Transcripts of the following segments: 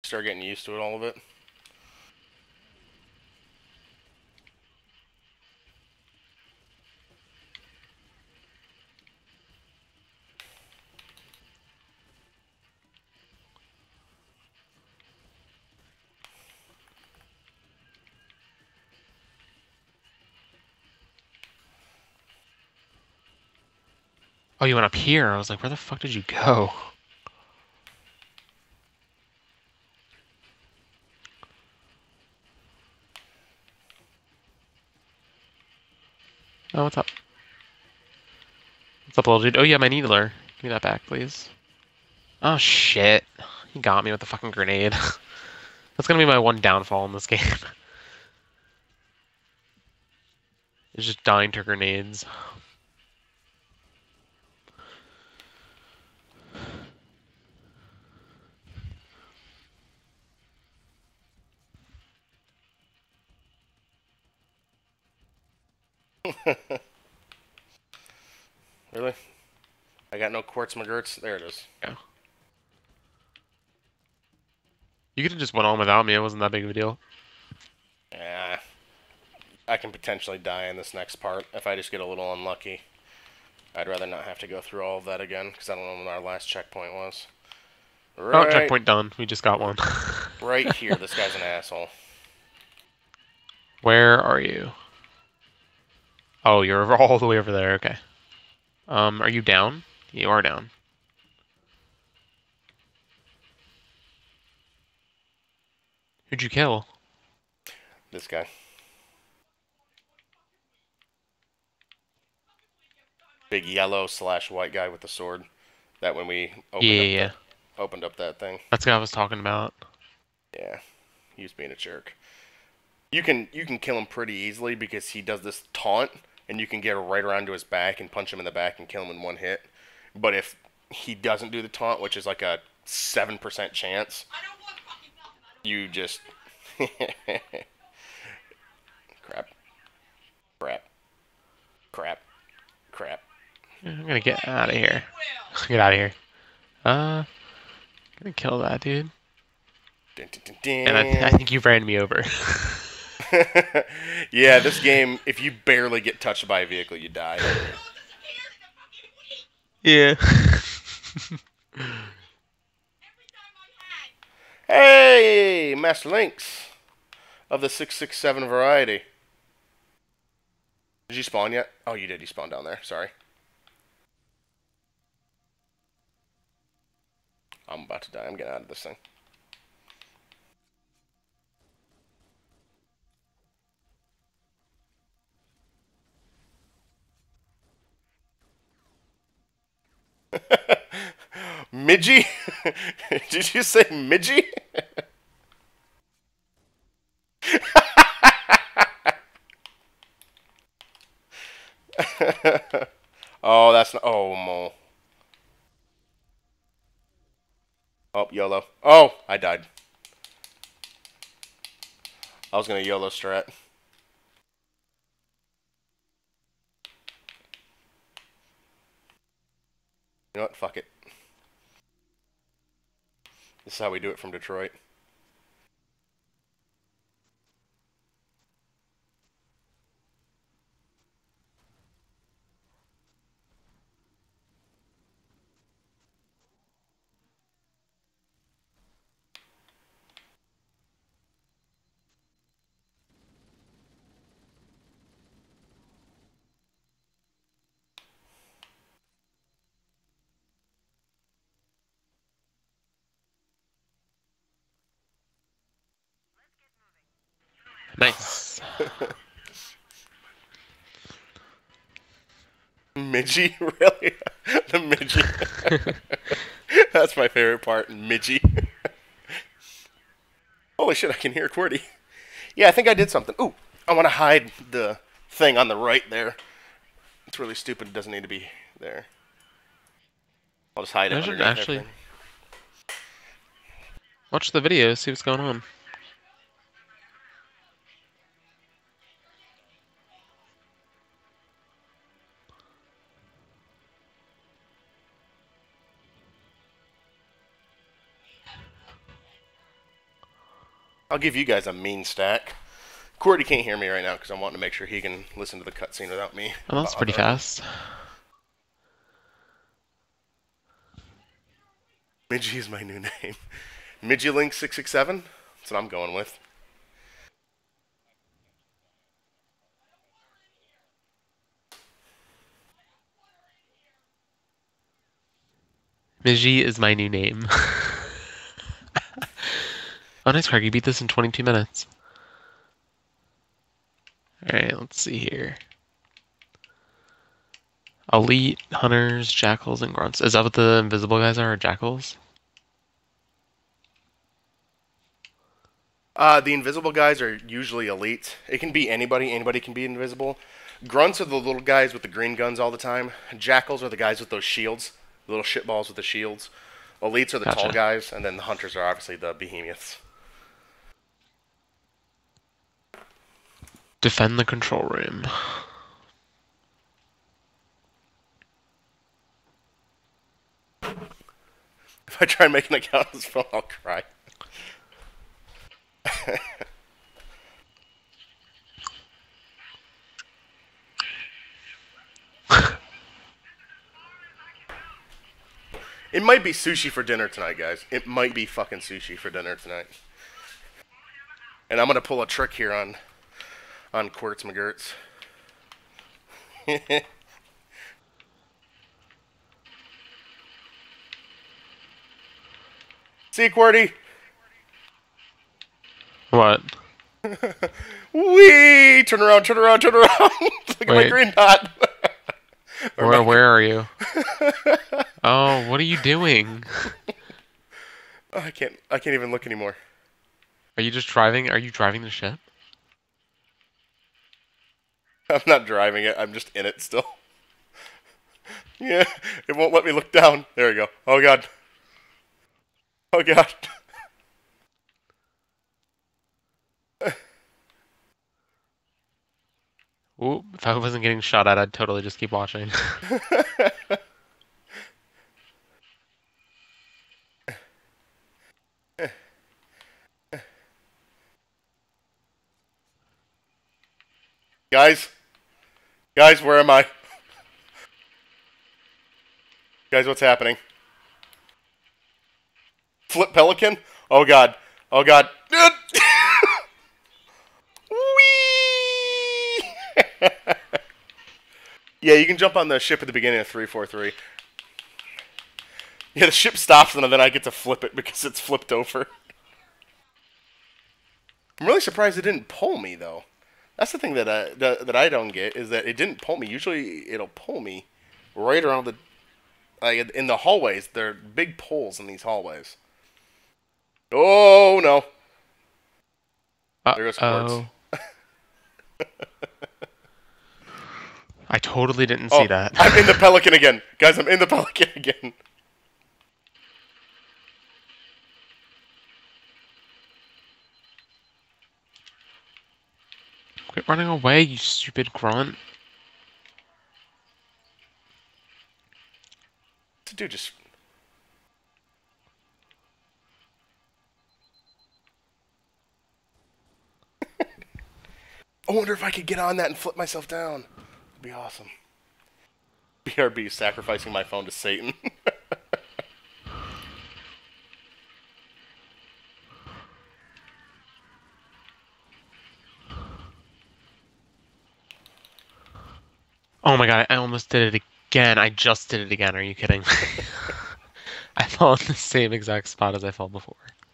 start getting used to it, all of it. Oh, you went up here. I was like, where the fuck did you go? Oh, what's up? What's up, little dude? Oh, yeah, my needler. Give me that back, please. Oh, shit. He got me with the fucking grenade. That's gonna be my one downfall in this game. It's just dying to grenades. Really? I got no quartz McGurts. There it is. Yeah. You could have just went on without me. It wasn't that big of a deal. Yeah. I can potentially die in this next part if I just get a little unlucky. I'd rather not have to go through all of that again, because I don't know when our last checkpoint was. Oh, Right, checkpoint done. We just got one. right here. This guy's an asshole. Where are you? Oh, you're all the way over there. Okay. Are you down? You are down. Who'd you kill? This guy. Big yellow / white guy with the sword. That when we Yeah. opened up that thing. That's the guy I was talking about. Yeah, he was being a jerk. You can kill him pretty easily because he does this taunt, and you can get right around to his back and punch him in the back and kill him in one hit. But if he doesn't do the taunt, which is like a 7% chance, you just crap, crap, crap, crap. I'm gonna get out of here. Get out of here. Gonna kill that dude. Dun, dun, And I think you ran me over. dun, dun. Yeah, this game, if you barely get touched by a vehicle, you die. Yeah. Hey, Master Links of the 667 variety. Did you spawn yet? Oh, you did. You spawned down there. Sorry. I'm about to die. I'm getting out of this thing. Midgie? Did you say Midgie? Oh, that's not. Oh, Mo. Oh, YOLO. Oh, I died. I was gonna YOLO strat. You know what? Fuck it. This is how we do it from Detroit. Nice. Midgie? Really? The Midgie. That's my favorite part. Midgie. Holy shit, I can hear QWERTY. Yeah, I think I did something. Ooh, I want to hide the thing on the right there. It's really stupid. It doesn't need to be there. I'll just hide it I should underneath actually everything. watch the video, see what's going on. I'll give you guys a mean stack. Cordy can't hear me right now because I'm wanting to make sure he can listen to the cutscene without me. Oh, that's pretty Bothering him. fast. Midgie is my new name. MidgieLink667? That's what I'm going with. Miji is my new name. Oh, nice, Craig. You beat this in 22 minutes. Alright, let's see here. Elite, hunters, jackals, and grunts. Is that what the invisible guys are, or jackals? The invisible guys are usually elite. It can be anybody. Anybody can be invisible. Grunts are the little guys with the green guns all the time. Jackals are the guys with those shields. The little shitballs with the shields. Elites are the Gotcha. tall guys, and then the hunters are obviously the behemoths. Defend the control room. If I try and make an account on this phone, I'll cry. It might be sushi for dinner tonight, guys. It might be fucking sushi for dinner tonight. And I'm gonna pull a trick here on Quartz McGurts. See you, Quarty. What? Wee! Turn around, turn around, turn around. Look at my Wait. green dot. Where are you? Oh, what are you doing? Oh, I can't even look anymore. Are you just driving? Are you driving the ship? I'm not driving it. I'm just in it still. Yeah, it won't let me look down. There we go. Oh god. Oh god. Ooh, if I wasn't getting shot at, I'd totally just keep watching. Guys, where am I? Guys, what's happening? Flip pelican? Oh god. Oh god. Whee! Yeah, you can jump on the ship at the beginning of 343. Yeah, the ship stops and then I get to flip it because it's flipped over. I'm really surprised it didn't pull me though. That's the thing that I don't get is that it didn't pull me. Usually it'll pull me right around the in the hallways. There are big pulls in these hallways. Oh no! There goes Quartz. Uh-oh. I totally didn't see that. I'm in the pelican again, guys. I'm in the pelican again. Quit running away, you stupid grunt. To do just. I wonder if I could get on that and flip myself down. It'd be awesome. BRB sacrificing my phone to Satan. Oh my god, I almost did it again. I just did it again. Are you kidding? I fell in the same exact spot as I fell before.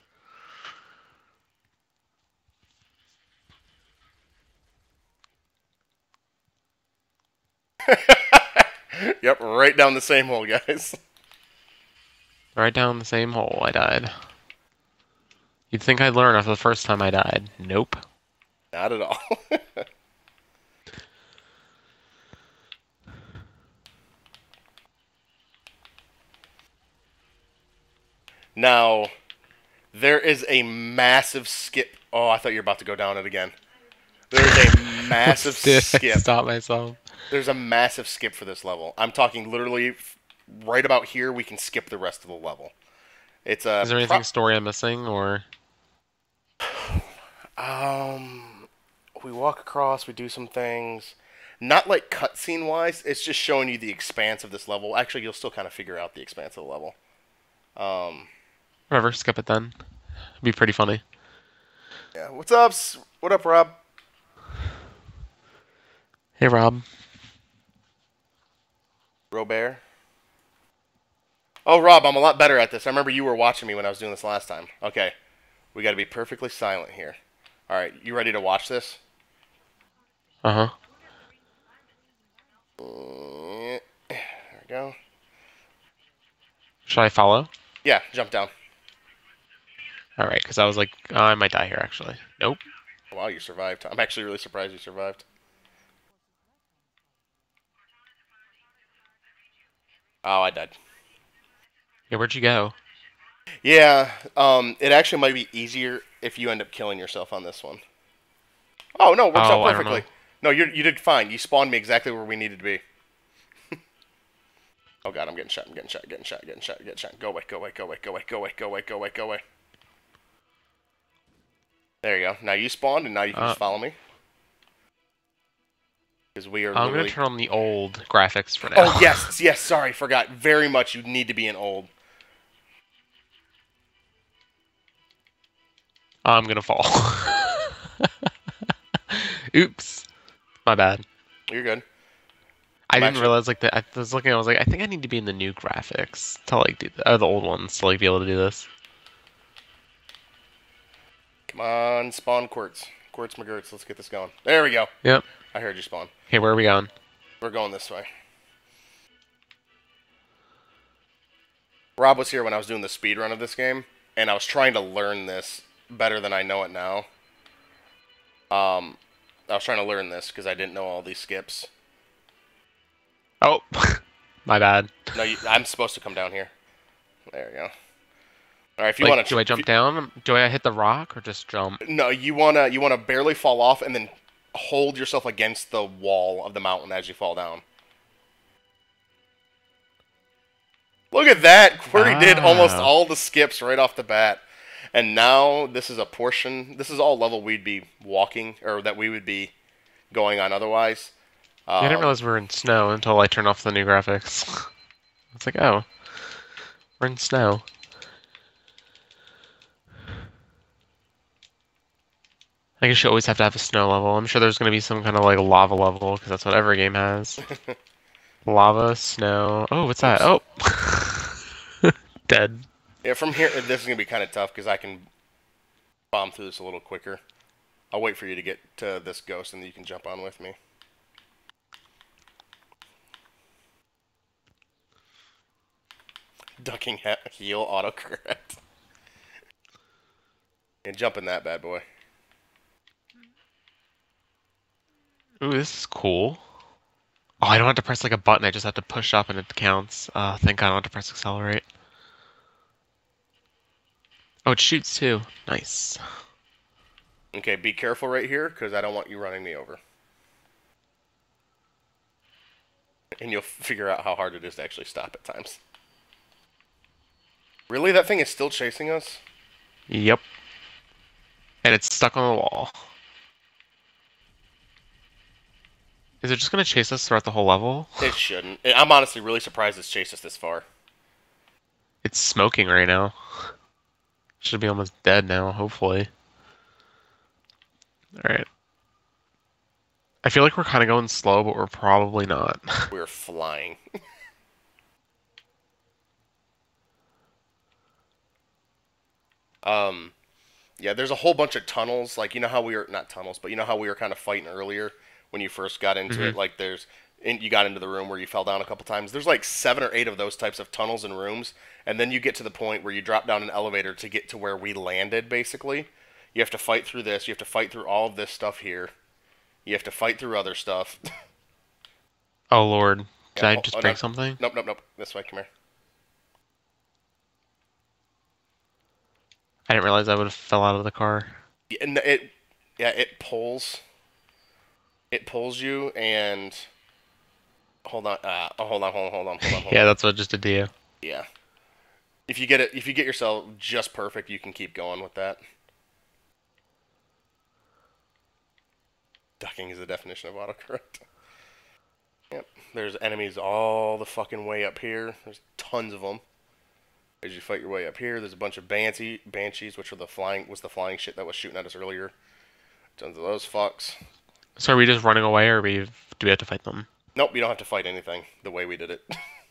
Yep, right down the same hole, guys. Right down the same hole, I died. You'd think I'd learn after the first time I died. Nope. Not at all. Now, there is a massive skip. Oh, I thought you were about to go down it again. There's a massive skip. Stop myself. There's a massive skip for this level. I'm talking literally right about here. We can skip the rest of the level. It's a. Is there anything story I'm missing, or? walk across, we do some things. Not like cutscene wise, it's just showing you the expanse of this level. Actually, you'll still kind of figure out the expanse of the level. Whatever, skip it then. It'd be pretty funny. Yeah, what's up? What up, Rob? Hey, Rob. Robert. Oh, Rob, I'm a lot better at this. I remember you were watching me when I was doing this last time. Okay, we got to be perfectly silent here. All right, you ready to watch this? Uh-huh. There we go. Should I follow? Yeah, jump down. All right, because I was like, oh, I might die here, actually. Nope. Wow, you survived. I'm actually really surprised you survived. Oh, I died. Yeah, where'd you go? Yeah, it actually might be easier if you end up killing yourself on this one. Oh, no, works out Oh, I don't know. perfectly. No, you did fine. You spawned me exactly where we needed to be. Oh, God, I'm getting shot. I'm getting shot. Getting shot. Getting shot. Getting shot. Go away. Go away. Go away. Go away. Go away. Go away. Go away. Go away. There you go. Now you spawned, and now you can just follow me. Because we are I'm literally... gonna turn on the old graphics for now. Oh, yes. Yes, sorry. Forgot. Very much you need to be in old. I'm gonna fall. Oops. My bad. You're good. I didn't realize, like, that. I was looking, I was like, I think I need to be in the new graphics to, like, do the old ones to, like, be able to do this. Come on, spawn Quartz. Quartz McGurts. Let's get this going. There we go. Yep. I heard you spawn. Okay, where are we going? We're going this way. Rob was here when I was doing the speed run of this game, and I was trying to learn this better than I know it now. I was trying to learn this because I didn't know all these skips. Oh, my bad. No, I'm supposed to come down here. There you go. All right, if you Like, want to, do I jump down? Do I hit the rock or just jump? No, you wanna barely fall off and then hold yourself against the wall of the mountain as you fall down. Look at that! Quirty did almost all the skips right off the bat. And now this is a portion. This is all level we'd be walking, or that we would be going on otherwise. Yeah, I didn't realize we were in snow until I turned off the new graphics. It's like, oh, we're in snow. I guess you always have to have a snow level. I'm sure there's going to be some kind of, like, lava level, because that's what every game has. Lava, snow. Oh, what's that? Oh! Dead. Yeah, from here, this is going to be kind of tough, because I can bomb through this a little quicker. I'll wait for you to get to this ghost, and then you can jump on with me. Ducking heel autocorrect. And jump in that bad boy. Ooh, this is cool. Oh, I don't have to press like a button, I just have to push up and it counts. Thank God I don't have to press accelerate. Oh, it shoots too. Nice. Okay, be careful right here, because I don't want you running me over. And you'll figure out how hard it is to actually stop at times. Really? That thing is still chasing us? Yep. And it's stuck on the wall. Is it just gonna chase us throughout the whole level? It shouldn't. I'm honestly really surprised it's chased us this far. It's smoking right now. Should be almost dead now, hopefully. Alright. I feel like we're kind of going slow, but we're probably not. We're flying. Yeah, there's a whole bunch of tunnels. Like, you know how we were, not tunnels, but you know how we were kind of fighting earlier when you first got into it? Like, you got into the room where you fell down a couple times. There's like 7 or 8 of those types of tunnels and rooms. And then you get to the point where you drop down an elevator to get to where we landed, basically. You have to fight through this. You have to fight through all of this stuff here. You have to fight through other stuff. Oh, Lord. Did Yeah, I just break something? Nope, nope, nope. This way, come here. I didn't realize I would have fell out of the car. Yeah, and it pulls. It pulls you, and hold on. Hold on. Yeah, that's what it just did to you. Yeah. If you get yourself just perfect, you can keep going with that. Ducking is the definition of autocorrect. Yep. There's enemies all the fucking way up here. There's tons of them. As you fight your way up here, there's a bunch of banshees, which are the flying shit that was shooting at us earlier. Tons of those fucks. So are we just running away, or do we have to fight them? Nope, you don't have to fight anything the way we did it.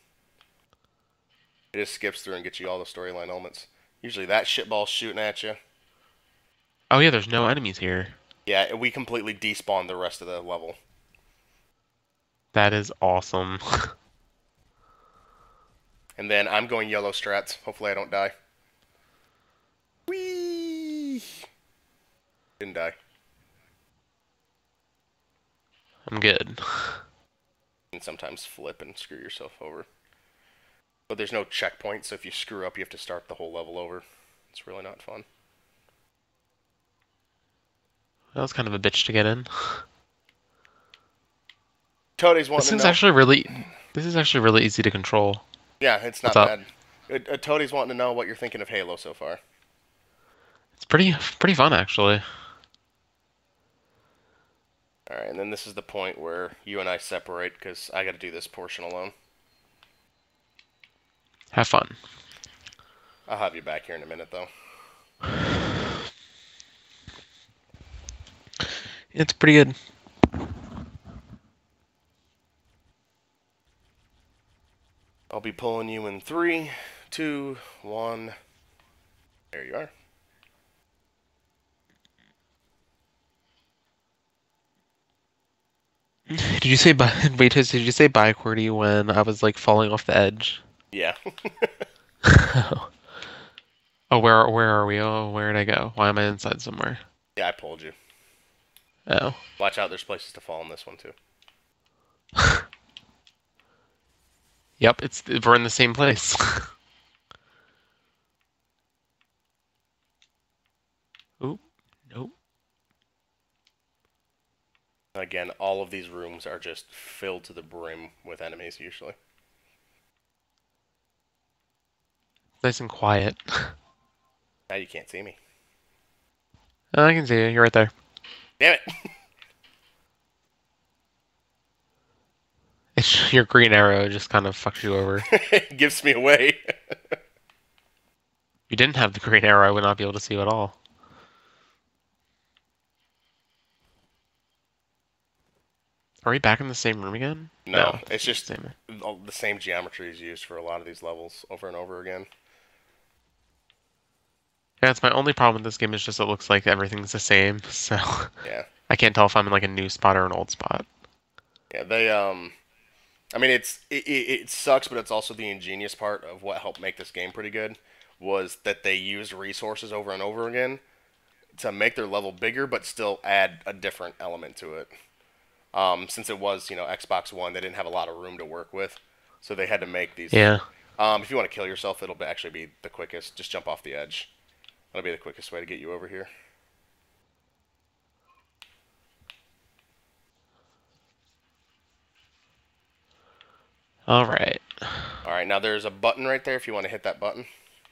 It just skips through and gets you all the storyline elements. Usually that shitball's shooting at you. Oh yeah, there's no enemies here. Yeah, we completely despawned the rest of the level. That is awesome. And then I'm going yellow strats. Hopefully I don't die. Whee! Didn't die. I'm good. You can sometimes flip and screw yourself over. But there's no checkpoint, so if you screw up, you have to start the whole level over. It's really not fun. That was kind of a bitch to get in. Toadie's wanting to know. This is actually really easy to control. Yeah, it's not bad. Toadie's wanting to know what you're thinking of Halo so far. It's pretty fun, actually. Alright, and then this is the point where you and I separate, because I gotta do this portion alone. Have fun. I'll have you back here in a minute, though. It's pretty good. I'll be pulling you in 3, 2, 1. There you are. Did you say bye? Wait, did you say bye, Cordy, when I was like falling off the edge? Yeah. Oh, where are we? Oh, where did I go? Why am I inside somewhere? Yeah, I pulled you. Oh. Watch out, there's places to fall in this one, too. Yep, we're in the same place. Oop, nope. Again, all of these rooms are just filled to the brim with enemies, usually. Nice and quiet. Now you can't see me. I can see you. You're right there. Damn it! Your green arrow just kind of fucks you over. It gives me away. If you didn't have the green arrow, I would not be able to see you at all. Are we back in the same room again? No, it's just the same geometry is used for a lot of these levels over and over again. Yeah, it's my only problem with this game is just it looks like everything's the same, so Yeah. I can't tell if I'm in like a new spot or an old spot. Yeah, they I mean it sucks, but it's also the ingenious part of what helped make this game pretty good was that they used resources over and over again to make their level bigger but still add a different element to it. Since it was, Xbox One, they didn't have a lot of room to work with, so they had to make these. Yeah. If you want to kill yourself, it'll actually be the quickest. Just jump off the edge. That'll be the quickest way to get you over here. All right. All right, now there's a button right there if you want to hit that button.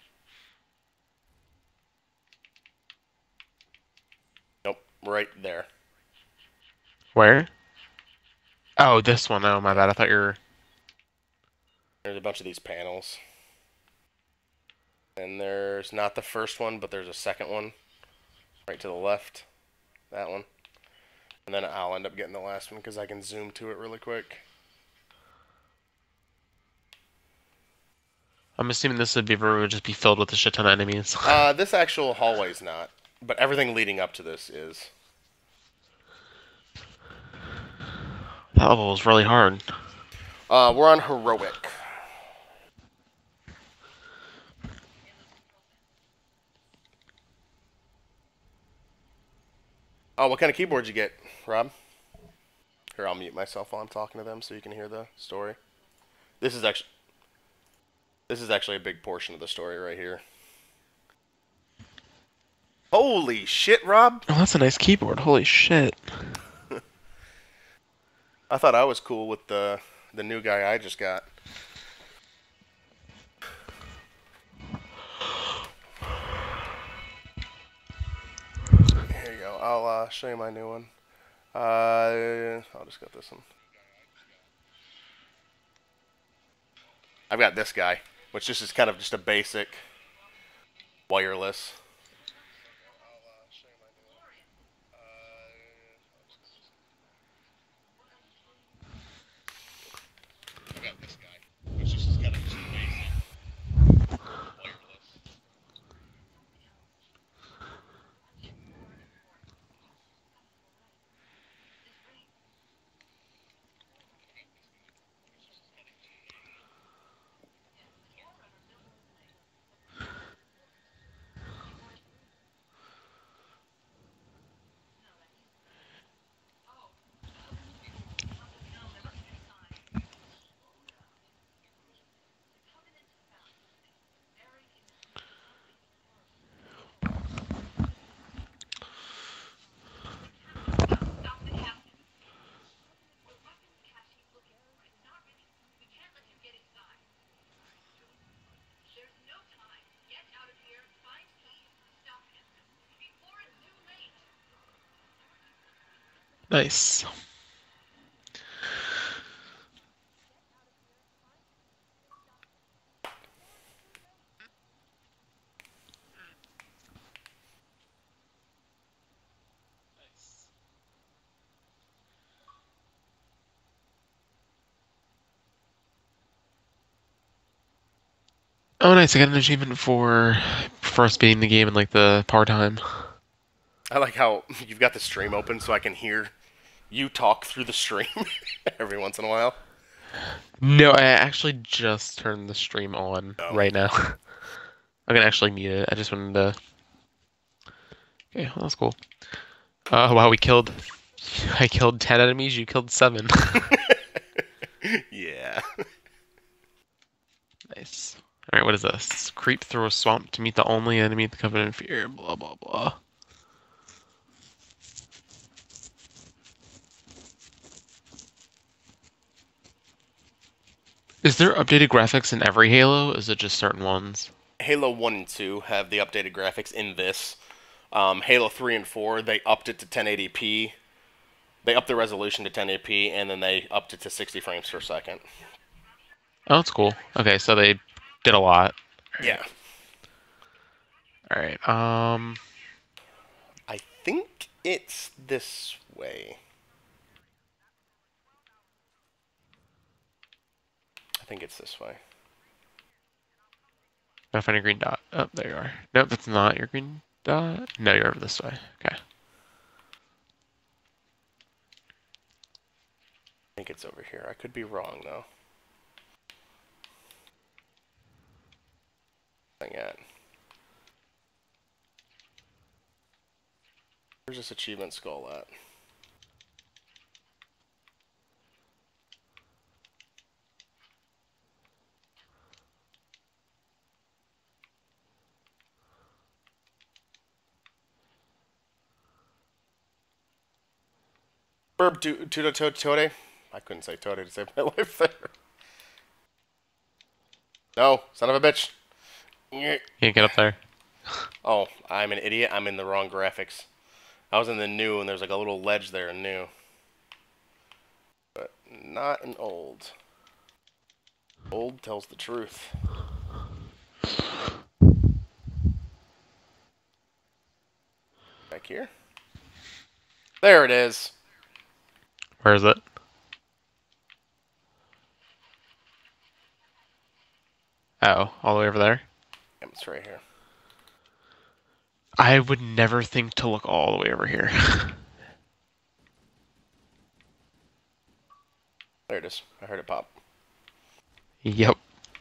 Nope, right there. Where? Oh, this one. Oh, my bad. I thought you were... There's a bunch of these panels. And there's not the first one, but there's a second one. Right to the left. That one. And then I'll end up getting the last one because I can zoom to it really quick. I'm assuming this would just be filled with a shit ton of enemies. This actual hallway's not. But everything leading up to this is. That level was really hard. We're on heroic. Oh, what kind of keyboard did you get, Rob? Here, I'll mute myself while I'm talking to them so you can hear the story. This is actually a big portion of the story right here. Holy shit, Rob! Oh, that's a nice keyboard. Holy shit. I thought I was cool with the new guy I just got. Here you go. I'll show you my new one. I'll just get this one. I've got this guy, which just is kind of just a basic wireless. I've got this guy, which just is kind of just a basic wireless. Nice. Oh, nice. I got an achievement for us beating the game in like the power time. I like how you've got the stream open so I can hear you talk through the stream every once in a while. No, I actually just turned the stream on Oh. right now. I'm gonna actually mute it. I just wanted to. Okay, well, that's cool. Wow, I killed 10 enemies. You killed 7. Yeah. Nice. All right, what is this? Creep through a swamp to meet the only enemy the Covenant fear. Blah blah blah. Is there updated graphics in every Halo? Or is it just certain ones? Halo 1 and 2 have the updated graphics in this. Halo 3 and 4, they upped it to 1080p. They upped the resolution to 1080p, and then they upped it to 60 frames per second. Oh, that's cool. Okay, so they did a lot. Yeah. All right. I think it's this way. I think it's this way. Gotta find a green dot. Oh, there you are. Nope, that's not your green dot. No, you're over this way. Okay. I think it's over here. I could be wrong, though. Hang on. Where's this achievement skull at? Burb Tode. I couldn't say Tode to save my life there. No, son of a bitch. Can't get up there. Oh, I'm an idiot. I'm in the wrong graphics. I was in the new, and there's like a little ledge there in new. But not in old. Old tells the truth. Back here? There it is. Where is it? Oh, all the way over there? Yep, it's right here. I would never think to look all the way over here. There it is. I heard it pop. Yep.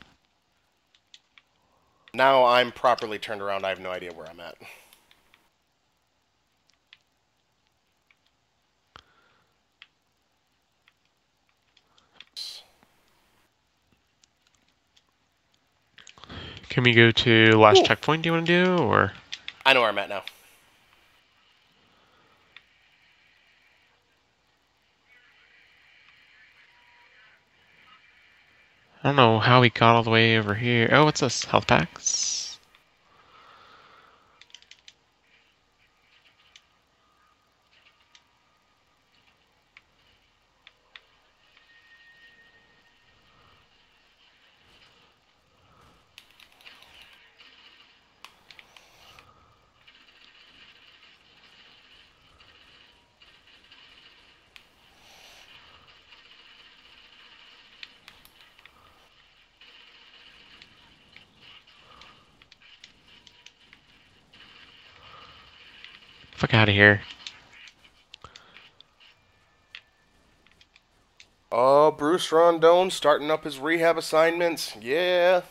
Now I'm properly turned around. I have no idea where I'm at. Can we go to last Ooh. checkpoint? Do you want to do, or? I know where I'm at now. I don't know how we got all the way over here. Oh, what's this? Health packs? Fuck out of here. Oh, Bruce Rondon starting up his rehab assignments. Yeah.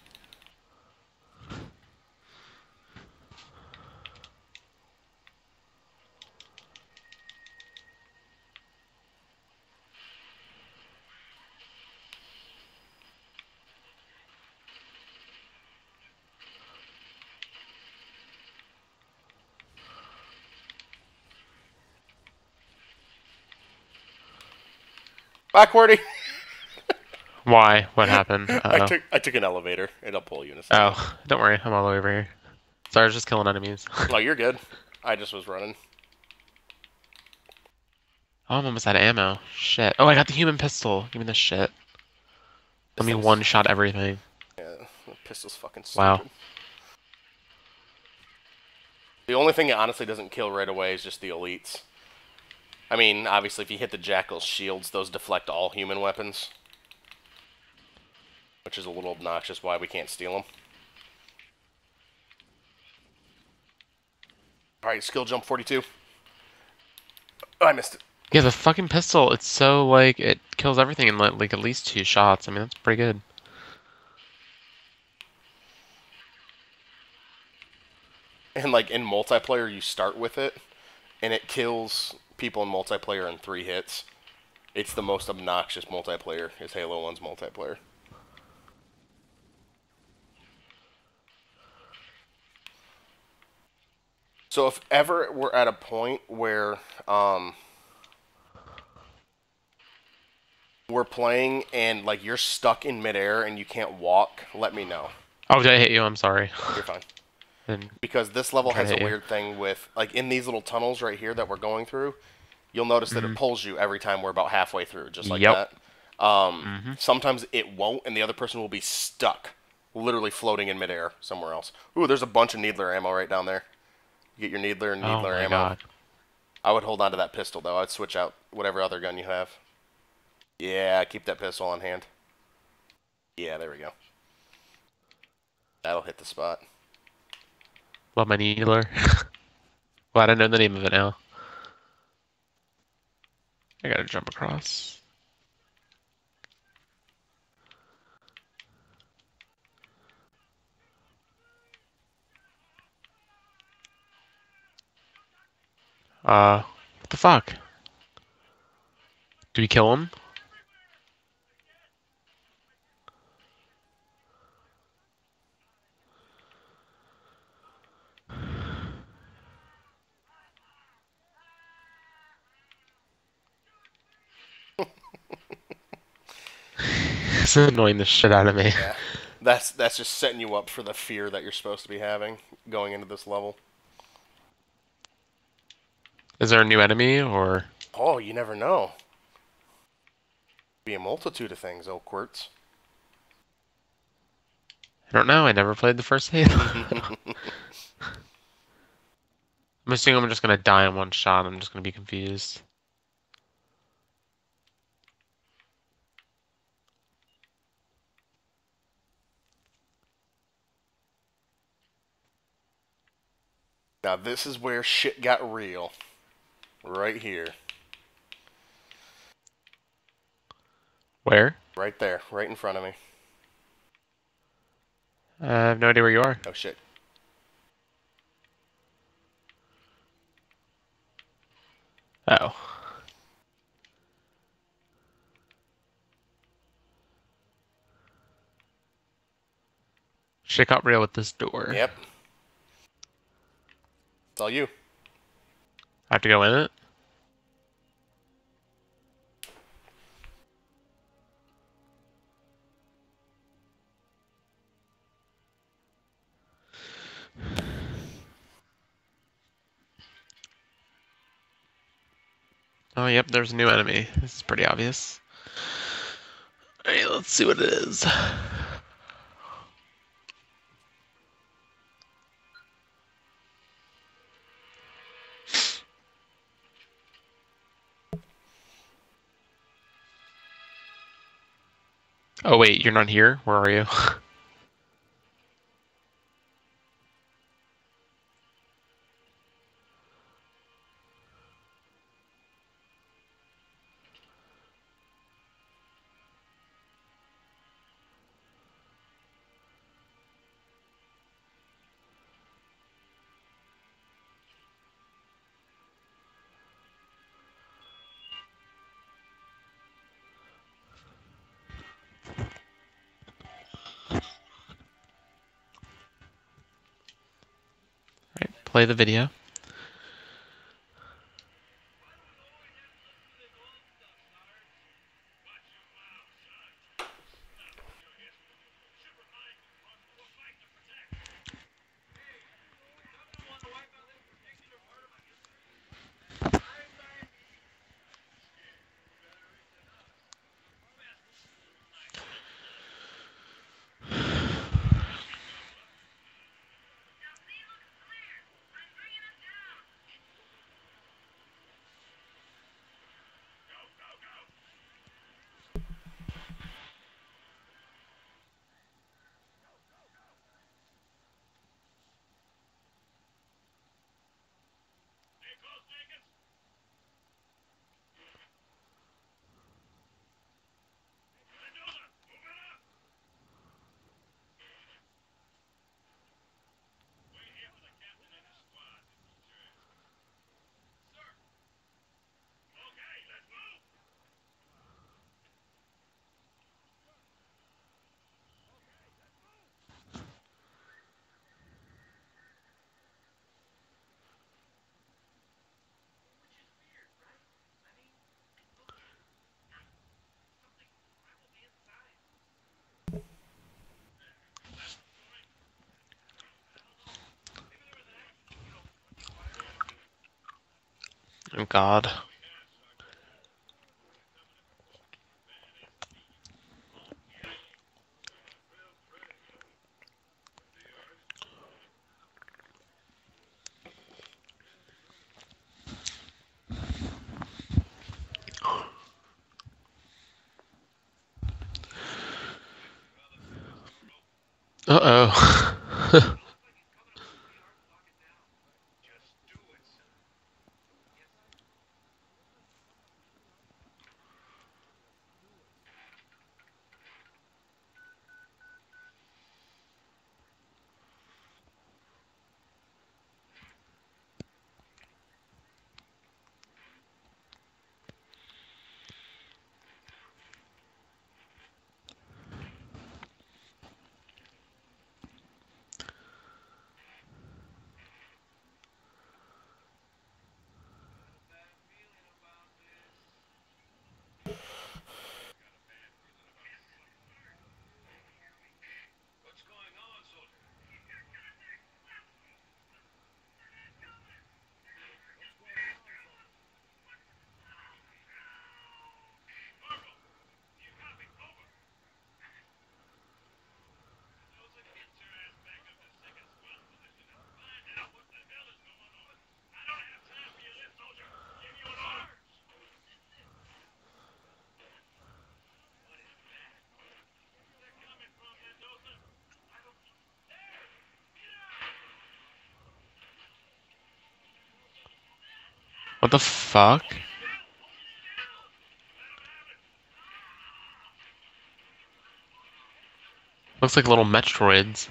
Backwardy. Why? What happened? Uh-oh. I took an elevator. It'll pull you in a second. Oh, don't worry. I'm all the way over here. Sorry, I was just killing enemies. Oh, you're good. I just was running. Oh, I'm almost out of ammo. Shit. Oh, I got the human pistol. Give me this shit. Let me one-shot everything. Yeah, the pistol's fucking stupid. Wow. The only thing it honestly doesn't kill right away is just the elites. I mean, obviously, if you hit the Jackal's shields, those deflect all human weapons. Which is a little obnoxious why we can't steal them. Alright, skill jump 42. Oh, I missed it. Yeah, the fucking pistol, it's so, like, it kills everything in, like at least 2 shots. I mean, that's pretty good. And, like, in multiplayer, you start with it, and it kills people in multiplayer in 3 hits. It's the most obnoxious multiplayer, is Halo 1's multiplayer. So if ever we're at a point where we're playing and like you're stuck in midair and you can't walk, let me know. Oh, did I hit you? I'm sorry. You're fine. And Because this level has a hit you. weird thing with, like, in these little tunnels right here that we're going through, you'll notice that it pulls you every time we're about halfway through, just like Yep. that. Sometimes it won't, and the other person will be stuck, literally floating in midair somewhere else. Ooh, there's a bunch of Needler ammo right down there. You get your Needler and Oh Needler my ammo. god. I would hold on to that pistol, though. I'd switch out whatever other gun you have. Yeah, keep that pistol on hand. Yeah, there we go. That'll hit the spot. Love my needler. Glad I know the name of it now. I gotta jump across. What the fuck? Do we kill him? This is annoying the shit out of me. Yeah. That's just setting you up for the fear that you're supposed to be having going into this level. Is there a new enemy, or? Oh, you never know. Be a multitude of things, oh Quirts. I don't know, I never played the first Halo. I'm assuming I'm just gonna die in one shot, I'm just gonna be confused. Now this is where shit got real. Right here. Where? Right there. Right in front of me. I have no idea where you are. Oh shit. Oh. Shit got real with this door. Yep. It's all you. I have to go in it? Oh, yep, there's a new enemy. This is pretty obvious. Alright, let's see what it is. Oh, wait, you're not here? Where are you? play the video. Oh God. Uh-oh. What the fuck? Looks like little Metroids.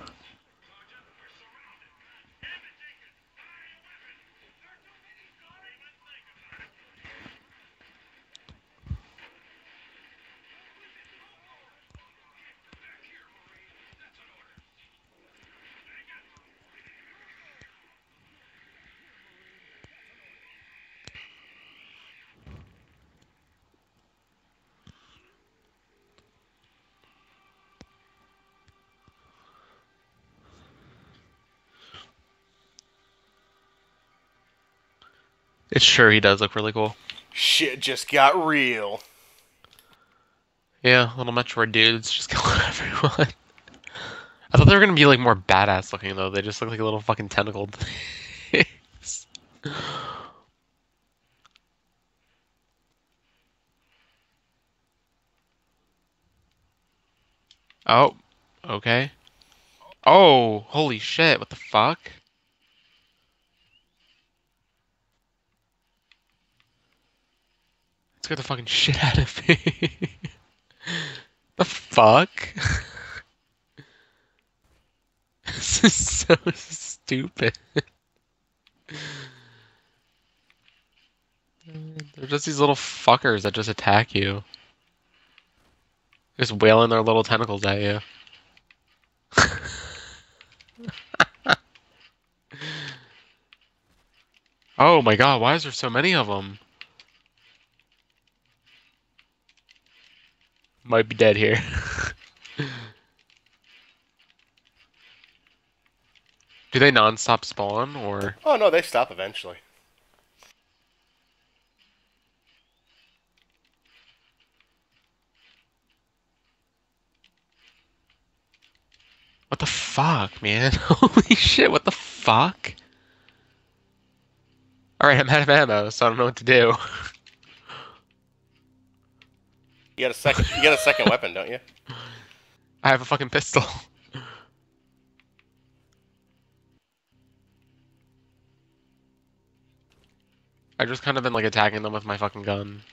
It's sure he does look really cool. Shit just got real. Yeah, little Metroid dudes just killing everyone. I thought they were gonna be like more badass looking though. They just look like a little fucking tentacled things. Oh, okay. Oh, holy shit, what the fuck? Scared the fucking shit out of me. The fuck? This is so stupid. They're just these little fuckers that just attack you. Just wailing their little tentacles at you. Oh my god, why is there so many of them? Might be dead here. Do they non-stop spawn, or... Oh no, they stop eventually. What the fuck, man? Holy shit, what the fuck? Alright, I'm out of ammo, so I don't know what to do. You got a second. You got a second weapon, don't you? I have a fucking pistol. I've just kind of been like attacking them with my fucking gun.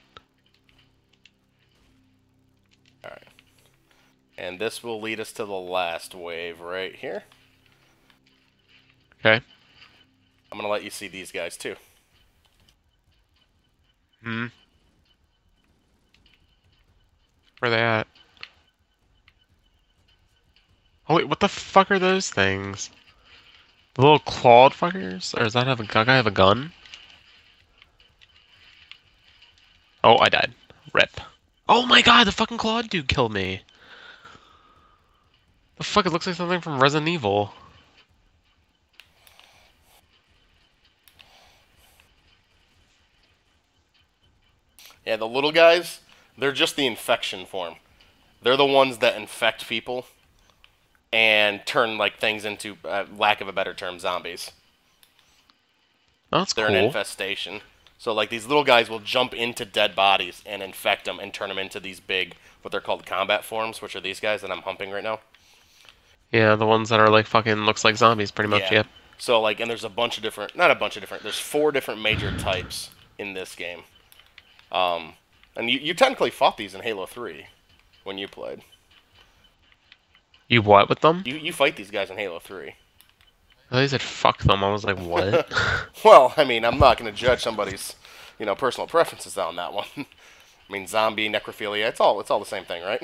All right. And this will lead us to the last wave right here. Okay. I'm gonna let you see these guys too. Hmm. Where are they at? Oh wait, what the fuck are those things? The little clawed fuckers? Or does that have a guy have a gun? Oh, I died. Rip. Oh my god, the fucking clawed dude killed me. The fuck, it looks like something from Resident Evil. Yeah, the little guys, they're just the infection form. They're the ones that infect people and turn like things into, lack of a better term, zombies. Oh, that's They're an cool. infestation. So like these little guys will jump into dead bodies and infect them and turn them into these big, what they're called combat forms, which are these guys that I'm humping right now. Yeah, the ones that are like fucking looks like zombies pretty much, Yeah. yep. So like, and there's a bunch of different, not a bunch of different. There's 4 different major types in this game. And you technically fought these in Halo 3 when you played. You what with them? You fight these guys in Halo 3. They said fuck them. I was like, what? Well, I mean, I'm not going to judge somebody's, personal preferences on that one. I mean, zombie, necrophilia, it's all the same thing, right?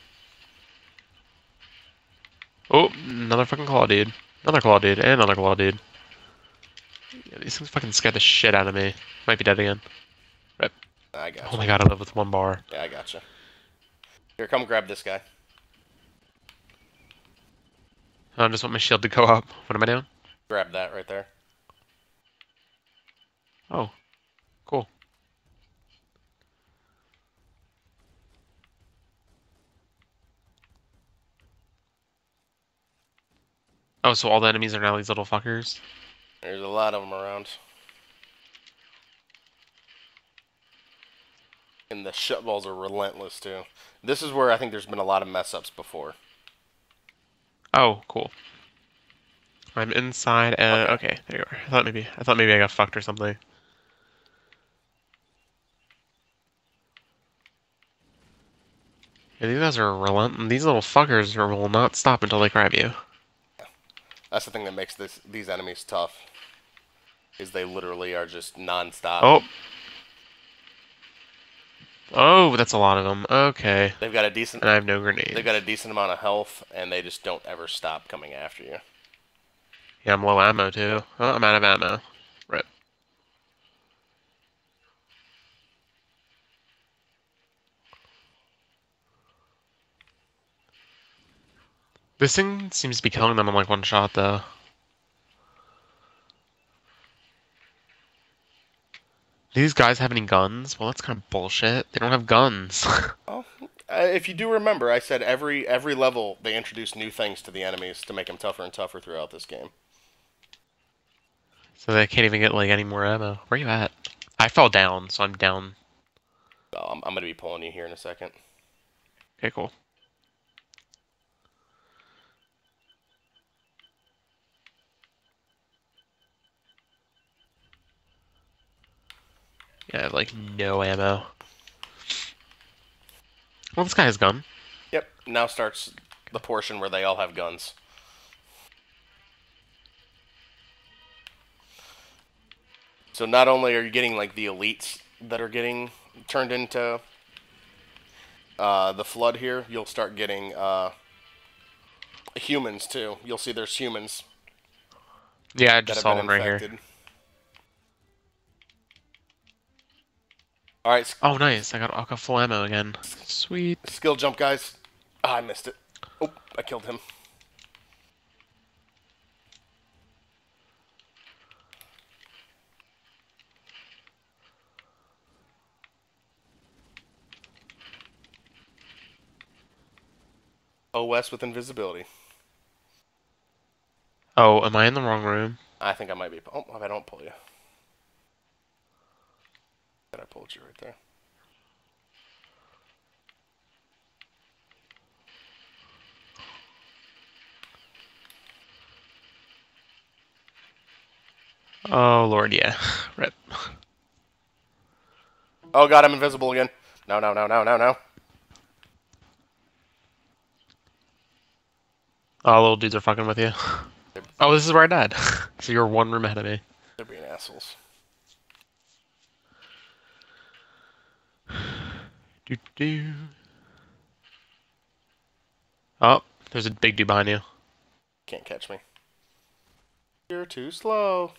Oh, another fucking claw dude. Another claw dude, and another claw dude. Yeah, these things fucking scared the shit out of me. Might be dead again. Rip. I Oh gotcha. my god, I live with 1 bar. Yeah, I gotcha. Here, come grab this guy. I just want my shield to go up. What am I doing? Grab that right there. Oh, cool. Oh, so all the enemies are now these little fuckers? There's a lot of them around. And the shutballs are relentless, too. This is where I think there's been a lot of mess-ups before. Oh, cool. I'm inside, Okay. okay, there you are. I thought maybe I got fucked or something. Yeah, these guys are relentless. These little fuckers will not stop until they grab you. That's the thing that makes these enemies tough. Is they literally are just non-stop. Oh! Oh, that's a lot of them. Okay. They've got a decent And I have no grenades. they've got a decent amount of health, and they just don't ever stop coming after you. Yeah, I'm low ammo too. Oh, I'm out of ammo. Rip. This thing seems to be killing them in like 1 shot though. Do these guys have any guns? Well, that's kind of bullshit. They don't have guns. Oh, if you do remember, I said every level they introduce new things to the enemies to make them tougher and tougher throughout this game. So they can't even get like any more ammo. Where you at? I fell down, so I'm down. So I'm gonna be pulling you here in a second. Okay, cool. Yeah, I have like no ammo. Well, this guy has a gun. Yep. Now starts the portion where they all have guns. So not only are you getting like the elites that are getting turned into the flood here, you'll start getting humans too. You'll see there's humans Yeah, I that just have saw been one right here. infected. All right, Oh, nice. I got full ammo again. Sweet. skill jump, guys. Ah, I missed it. Oh, I killed him. OS with invisibility. Oh, am I in the wrong room? I think I might be. Oh, if I don't pull you. I pulled you right there. Oh, Lord, yeah. Rip. Oh god, I'm invisible again. No, no, no, no, no, no. Oh, little dudes are fucking with you. Oh, this is where I died. So you're one room ahead of me. They're being assholes. Do do. Oh, there's a big dude behind you. Can't catch me. You're too slow.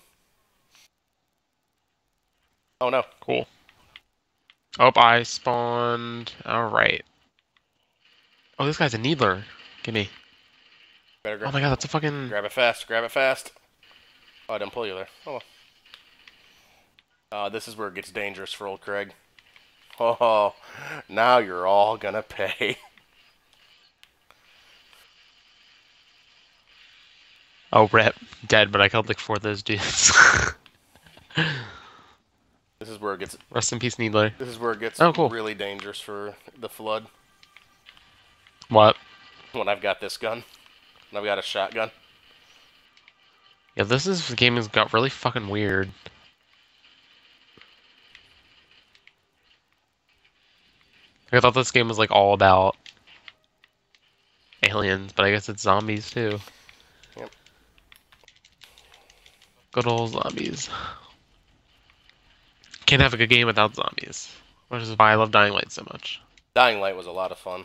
Oh no. Cool. Oh, I spawned. Alright. Oh, this guy's a needler. Give me. Better Oh my god, that's a fucking... grab it fast. Grab it fast. Oh, I didn't pull you there. Oh well. This is where it gets dangerous for old Craig. Oh, now you're all gonna pay. Oh, rip. Dead, but I killed like 4 of those dudes. This is where it gets. Rest in peace, needler. This is where it gets cool. really dangerous for the flood. What? When I've got this gun. When I've got a shotgun. Yeah, the game has got really fucking weird. I thought this game was like all about aliens, but I guess it's zombies too. Yep. Good old zombies. Can't have a good game without zombies. Which is why I love Dying Light so much. Dying Light was a lot of fun.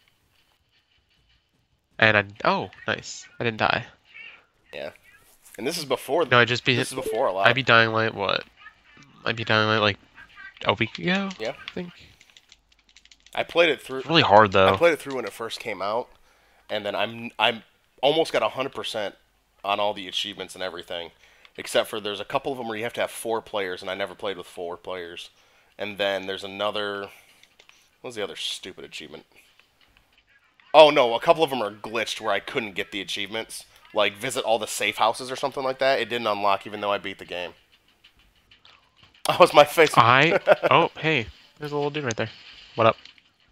And oh, nice. I didn't die. Yeah. And this is before. No, I just beat. This is before a lot. I beat Dying Light. What? I beat Dying Light like a week ago. Yeah. I think. I played it through. It's really hard though. I played it through when it first came out, and then I'm almost got 100% on all the achievements and everything, except for there's a couple of them where you have to have 4 players, and I never played with 4 players. And then there's another. What was the other stupid achievement? Oh no, a couple of them are glitched where I couldn't get the achievements, like visit all the safe houses or something like that. It didn't unlock even though I beat the game. That was my face. Oh, hey, there's a little dude right there. What up?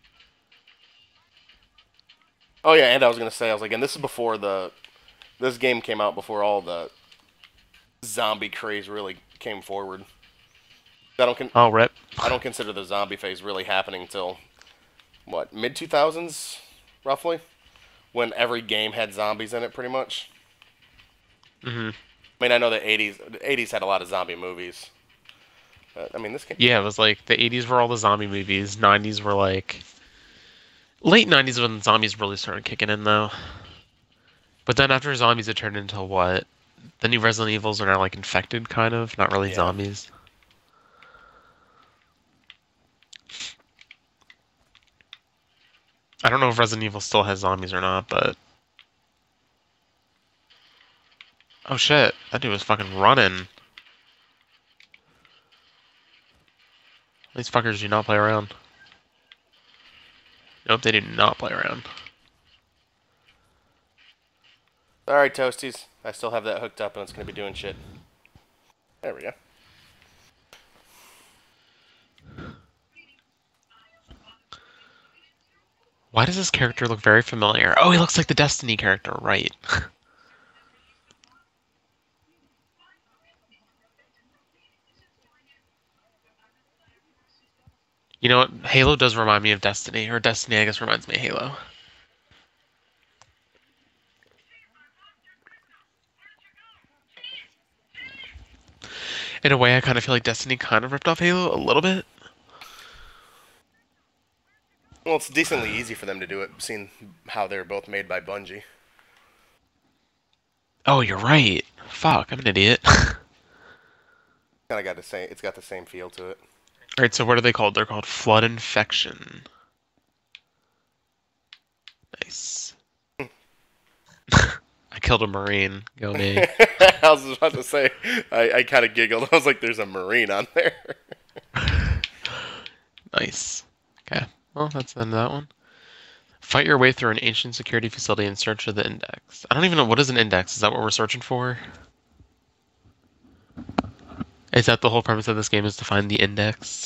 Oh yeah, and I was gonna say, I was like, and this is before this game came out before all the zombie craze really came forward. Oh, rip. I don't consider the zombie phase really happening until what, mid 2000s, roughly, when every game had zombies in it, pretty much. Mm-hmm. I mean, I know the 80s had a lot of zombie movies. But, I mean, this game. Yeah, it was like the 80s were all the zombie movies. 90s were like late 90s when zombies really started kicking in though. But then after zombies, it turned into what? The new Resident Evils are now like infected, kind of, not really zombies. I don't know if Resident Evil still has zombies or not, but... Oh shit, that dude was fucking running. These fuckers do not play around. Nope, they do not play around. Alright, Toasties. I still have that hooked up and it's going to be doing shit. There we go. Why does this character look very familiar? Oh, he looks like the Destiny character, right. You know what? Halo does remind me of Destiny, or Destiny, I guess, reminds me of Halo. In a way, I kind of feel like Destiny kind of ripped off Halo a little bit. Well, it's decently easy for them to do it, seeing how they're both made by Bungie. Oh, you're right. Fuck, I'm an idiot. Kind of got the same. It's got the same feel to it. All right, so what are they called? They're called flood infection. Nice. I killed a marine. Go me. I was about to say, I kind of giggled. I was like, "There's a marine on there." Nice. Okay. Well, that's the end of that one. Fight your way through an ancient security facility in search of the index. I don't even know what is an index. Is that what we're searching for? Is that the whole premise of this game is to find the index?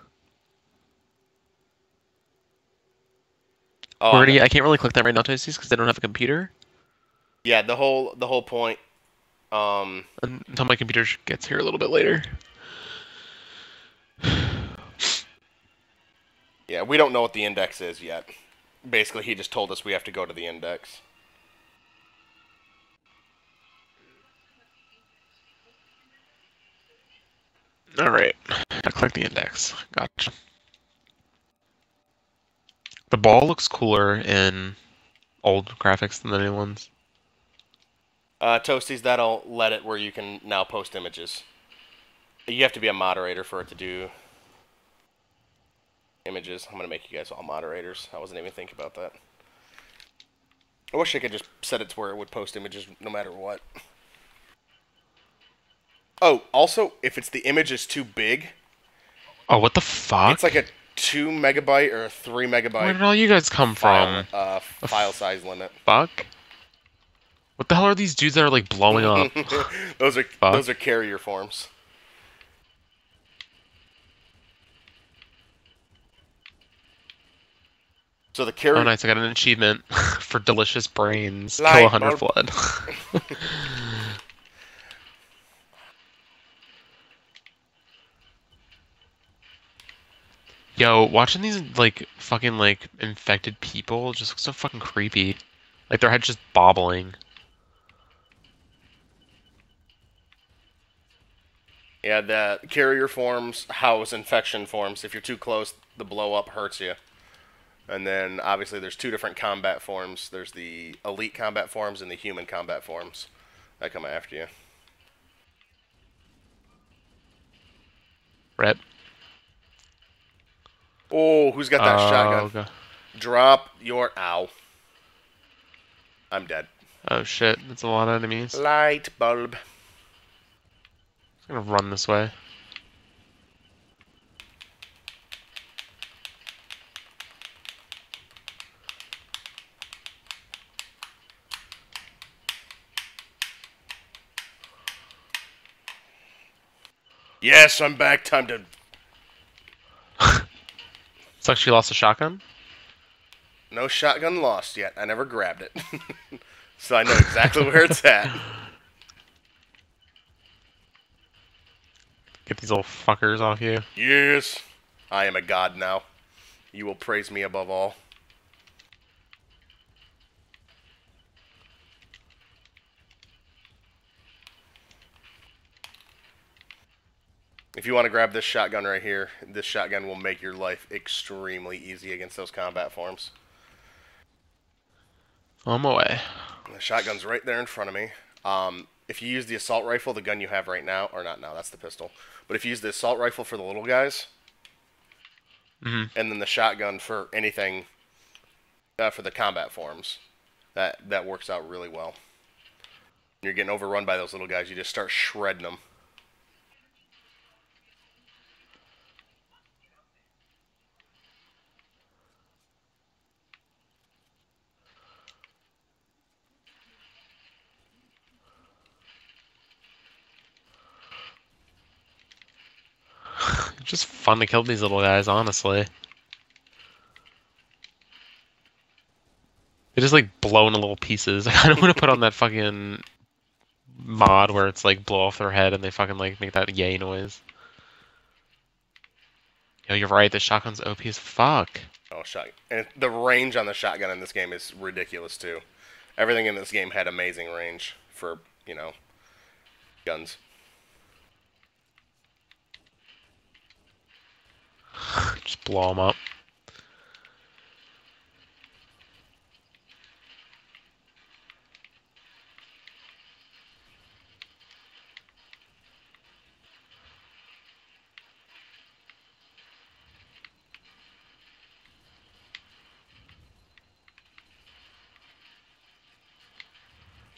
Oh, Where do you, I can't really click that right now, Toasties, because I don't have a computer. yeah. The whole point. Until my computer gets here a little bit later. Yeah, we don't know what the index is yet. Basically, he just told us we have to go to the index. Alright. I click the index. Gotcha. The ball looks cooler in old graphics than the new ones. Toasties, that'll let it where you can now post images. You have to be a moderator for it to do images. I'm gonna make you guys all moderators. I wasn't even thinking about that. I wish I could just set it to where it would post images no matter what. Oh, also, if the image is too big, Oh, what the fuck? it's like a 2 megabyte or a 3 megabyte. Where did all you guys come from? File size limit. Fuck? What the hell are these dudes that are like blowing up? those are carrier forms. So the carrier. Oh, nice! I got an achievement for delicious brains. Light Kill 100 bulb. flood. Yo, watching these like fucking like infected people just looks so fucking creepy. Like their head's just bobbling. Yeah, the carrier forms house infection forms. If you're too close, the blow up hurts you. And then obviously there's two different combat forms. There's the elite combat forms and the human combat forms that come after you. Rip. Oh, who's got that shotgun? God. Drop your ow. I'm dead. Oh shit, that's a lot of enemies. Light bulb. I'm gonna run this way. Yes, I'm back. Time to. It's like she lost a shotgun? No shotgun lost yet. I never grabbed it. So I know exactly where it's at. Get these little fuckers off you. Yes. I am a god now. You will praise me above all. If you want to grab this shotgun right here, this shotgun will make your life extremely easy against those combat forms. On my way. The shotgun's right there in front of me. If you use the assault rifle, the gun you have right now, or not now, that's the pistol. But if you use the assault rifle for the little guys, and then the shotgun for anything, for the combat forms, that works out really well. You're getting overrun by those little guys, you just start shredding them. It's just fun to kill these little guys, honestly. They just like blow into little pieces. I kind of want to put on that fucking mod where it's like blow off their head and they fucking like make that yay noise. Yo, you're right. The shotgun's OP as fuck. Oh, shot! And the range on the shotgun in this game is ridiculous too. Everything in this game had amazing range for, guns. Just blow them up.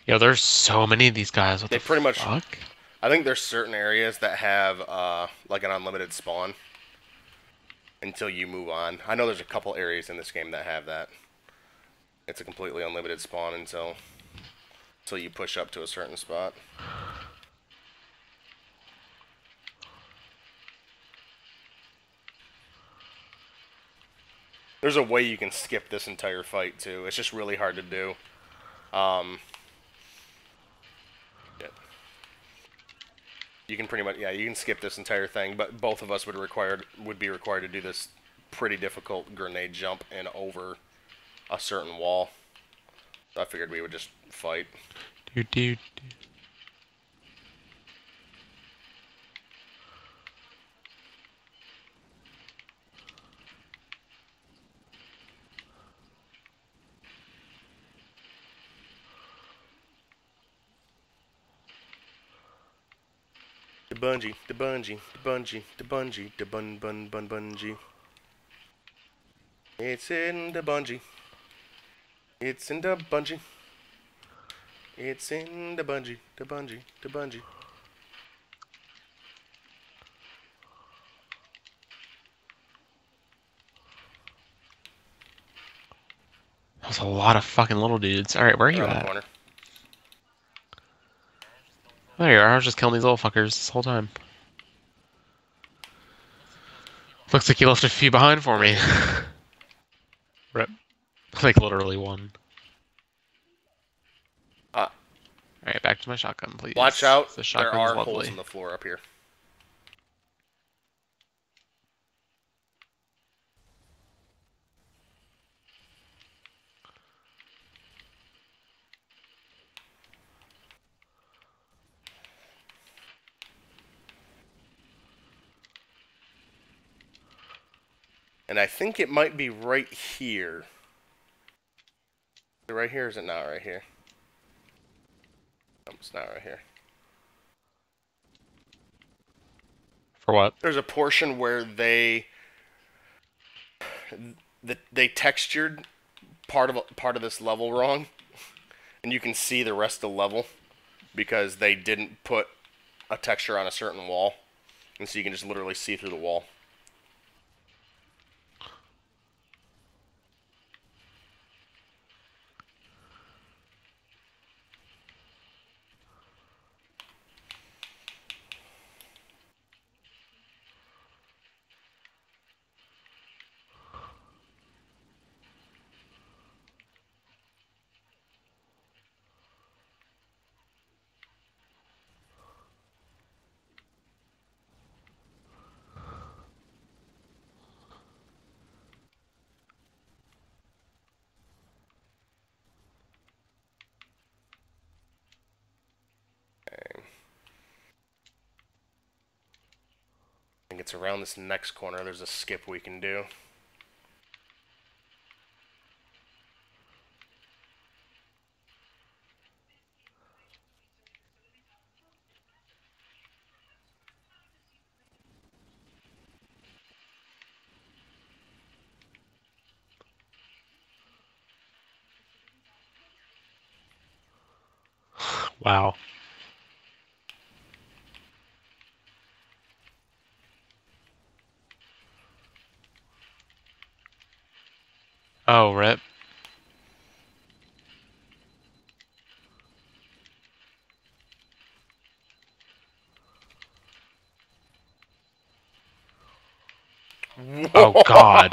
Yo, there's so many of these guys. What They the pretty much. fuck? I think there's certain areas that have like an unlimited spawn until you move on. I know there's a couple areas in this game that have that. It's a completely unlimited spawn until you push up to a certain spot. There's a way you can skip this entire fight too. It's just really hard to do. Yeah. You can pretty much, yeah, you can skip this entire thing, but both of us would be required to do this pretty difficult grenade jump and over a certain wall. So I figured we would just fight. Dude. The bungee, the bungee, the bungee, the bungee, the bungee. It's in the bungee. It's in the bungee. It's in the bungee, the bungee, the bungee. There's a lot of fucking little dudes. Alright, where are you Around the at? corner. There you are. I was just killing these little fuckers this whole time. Looks like you left a few behind for me. Rip. Like literally one. Alright, back to my shotgun, please. Watch out. The There shotgun's are lovely. holes in the floor up here. And I think it might be right here. Is it right here or is it not right here? No, it's not right here. For what? There's a portion where they textured part of this level wrong, and you can see the rest of the level because they didn't put a texture on a certain wall, and so you can just literally see through the wall. I think it's around this next corner. There's a skip we can do. Wow. Oh, rip. Oh, God.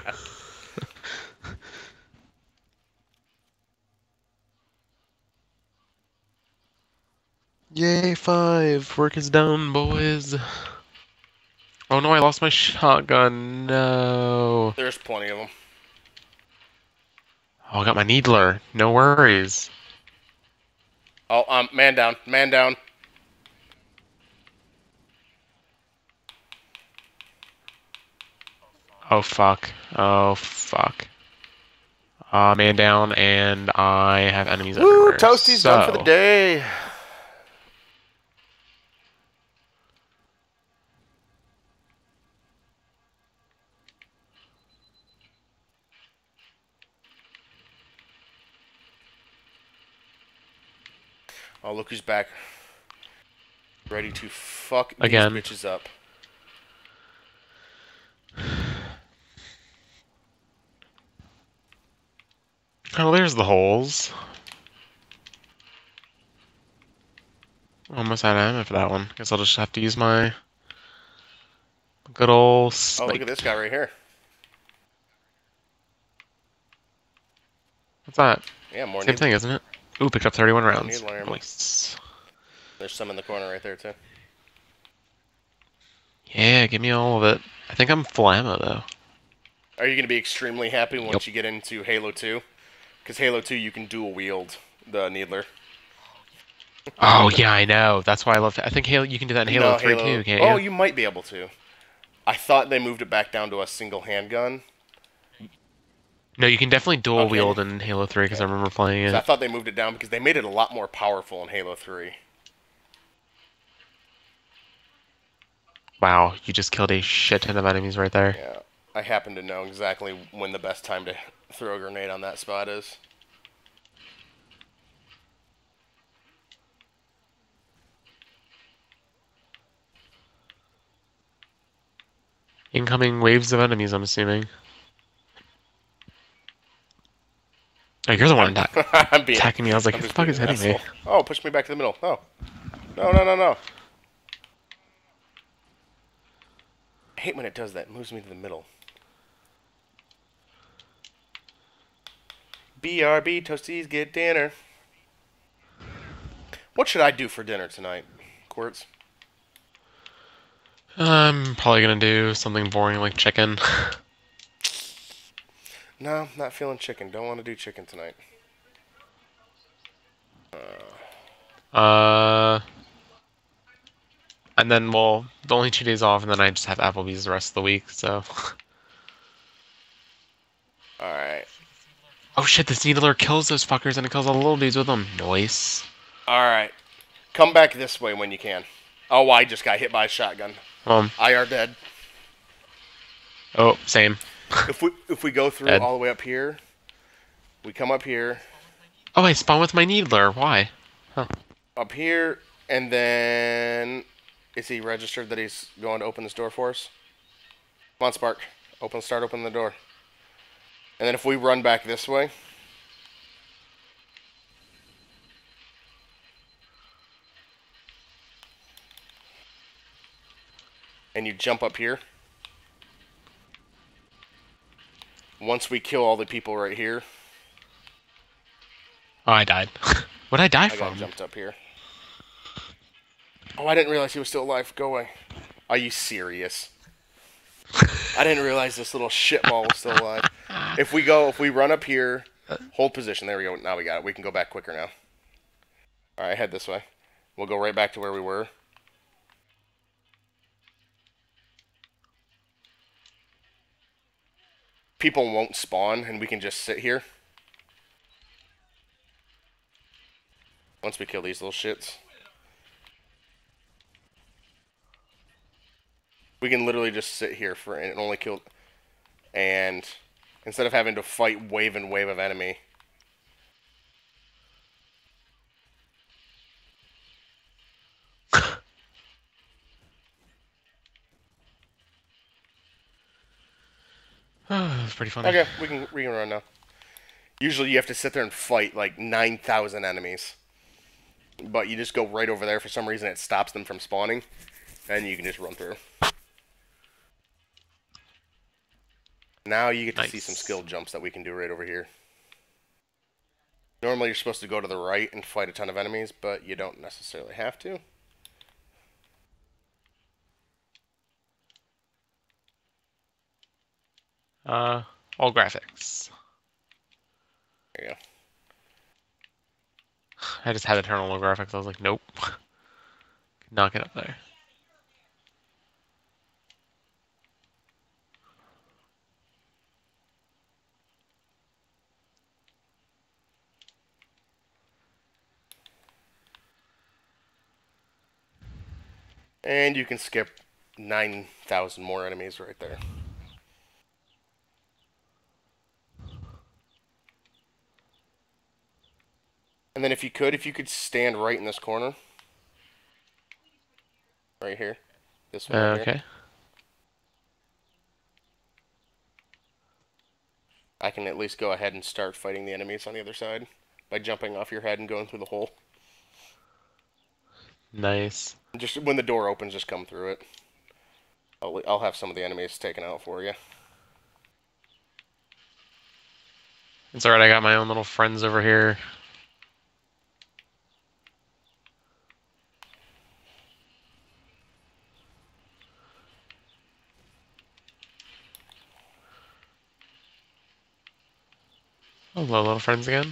Yay, 5. Work is done, boys. Oh no, I lost my shotgun. No. There's plenty of them. Oh, I got my needler. No worries. Oh, man down, man down. Oh, fuck. Oh, fuck. Man down, and I have enemies Woo, everywhere. Toasty's done for the day. Oh, look who's back. Ready to fuck these Again. bitches up. Oh, there's the holes. Almost out of ammo for that one. Guess I'll just have to use my good old Oh, look at snipe. this guy right here. What's that? Yeah, more Same thing, isn't it? Ooh, picked up 31 rounds. needler ammo. Nice. There's some in the corner right there, too. Yeah, give me all of it. I think I'm full ammo, though. Are you going to be extremely happy Yep. once you get into Halo 2? Because Halo 2, you can dual wield the needler. Oh, yeah, I know. That's why I love it. I think Halo, you can do that in Halo No, 3 Halo... too, can't Oh, you? you might be able to. I thought they moved it back down to a single handgun. No, you can definitely dual Okay. wield in Halo 3 because I remember playing So I it. thought they moved it down because they made it a lot more powerful in Halo 3. Wow, you just killed a shit ton of enemies right there. Yeah. I happen to know exactly when the best time to throw a grenade on that spot is. Incoming waves of enemies, I'm assuming. Oh, you're the one I'm being... attacking me. I was like, I'm who the just fuck being is an hitting me? asshole. Oh, push me back to the middle. Oh. No, no, no, no. I hate when it does that. It moves me to the middle. BRB, toasties, get dinner. What should I do for dinner tonight, Quartz? I'm probably gonna do something boring like chicken. No, not feeling chicken. Don't want to do chicken tonight. Uh, and then, well, the only 2 days off, and then I just have Applebee's the rest of the week, so. Alright. Oh shit, this needler kills those fuckers and it kills all the little dudes with them. Nice. Alright. Come back this way when you can. Oh, I just got hit by a shotgun. IR dead. Oh, same. If we go through Dead. all the way up here, we come up here, Oh, I spawned with my needler. Why? up here, and then is he registered that he's going to open this door for us? Come on, Spark. Start opening the door. And then if we run back this way, and you jump up here, once we kill all the people right here, Oh, I died. What'd I die I got from? jumped up here. Oh, I didn't realize he was still alive. Go away. Are you serious? I didn't realize this little shitball was still alive. If we run up here, hold position. There we go. Now we got it. We can go back quicker now. Alright, head this way. We'll go right back to where we were. People won't spawn, and we can just sit here. Once we kill these little shits. We can literally just sit here and only kill... And instead of having to fight wave and wave of enemy... That's pretty funny. Okay, we can run now. Usually you have to sit there and fight like 9,000 enemies. But you just go right over there. For some reason it stops them from spawning. And you can just run through. Now you get to see some skill jumps that we can do right over here. Normally you're supposed to go to the right and fight a ton of enemies, but you don't necessarily have to. All graphics. There you go. I just had to turn on all graphics. I was like, nope. Could not get up there. And you can skip 9,000 more enemies right there. And then if you could stand right in this corner. Right here. This one right here. Okay. I can at least go ahead and start fighting the enemies on the other side by jumping off your head and going through the hole. Nice. Just when the door opens, just come through it. I'll have some of the enemies taken out for you. It's alright, I got my own little friends over here. Hello, little friends again.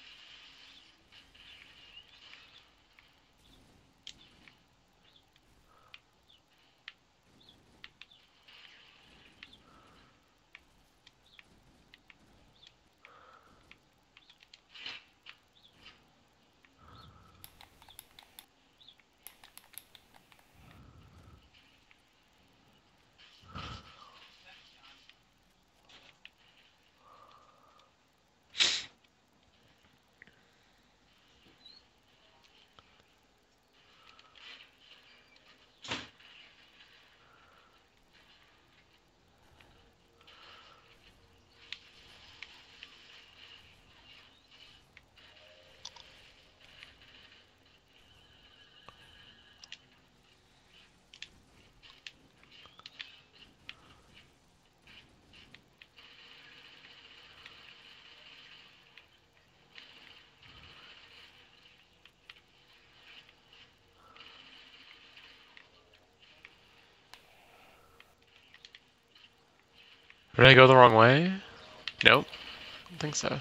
Did I go the wrong way? Nope. I don't think so.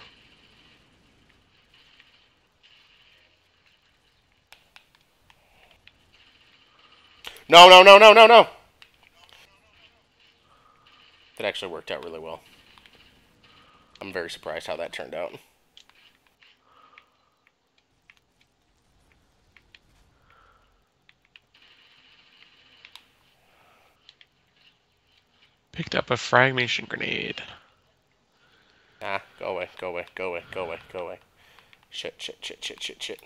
No, no, no, no, no, no! That actually worked out really well. I'm very surprised how that turned out. Picked up a fragmentation grenade. Ah, go away, go away, go away, go away, go away. Shit, shit, shit, shit, shit, shit.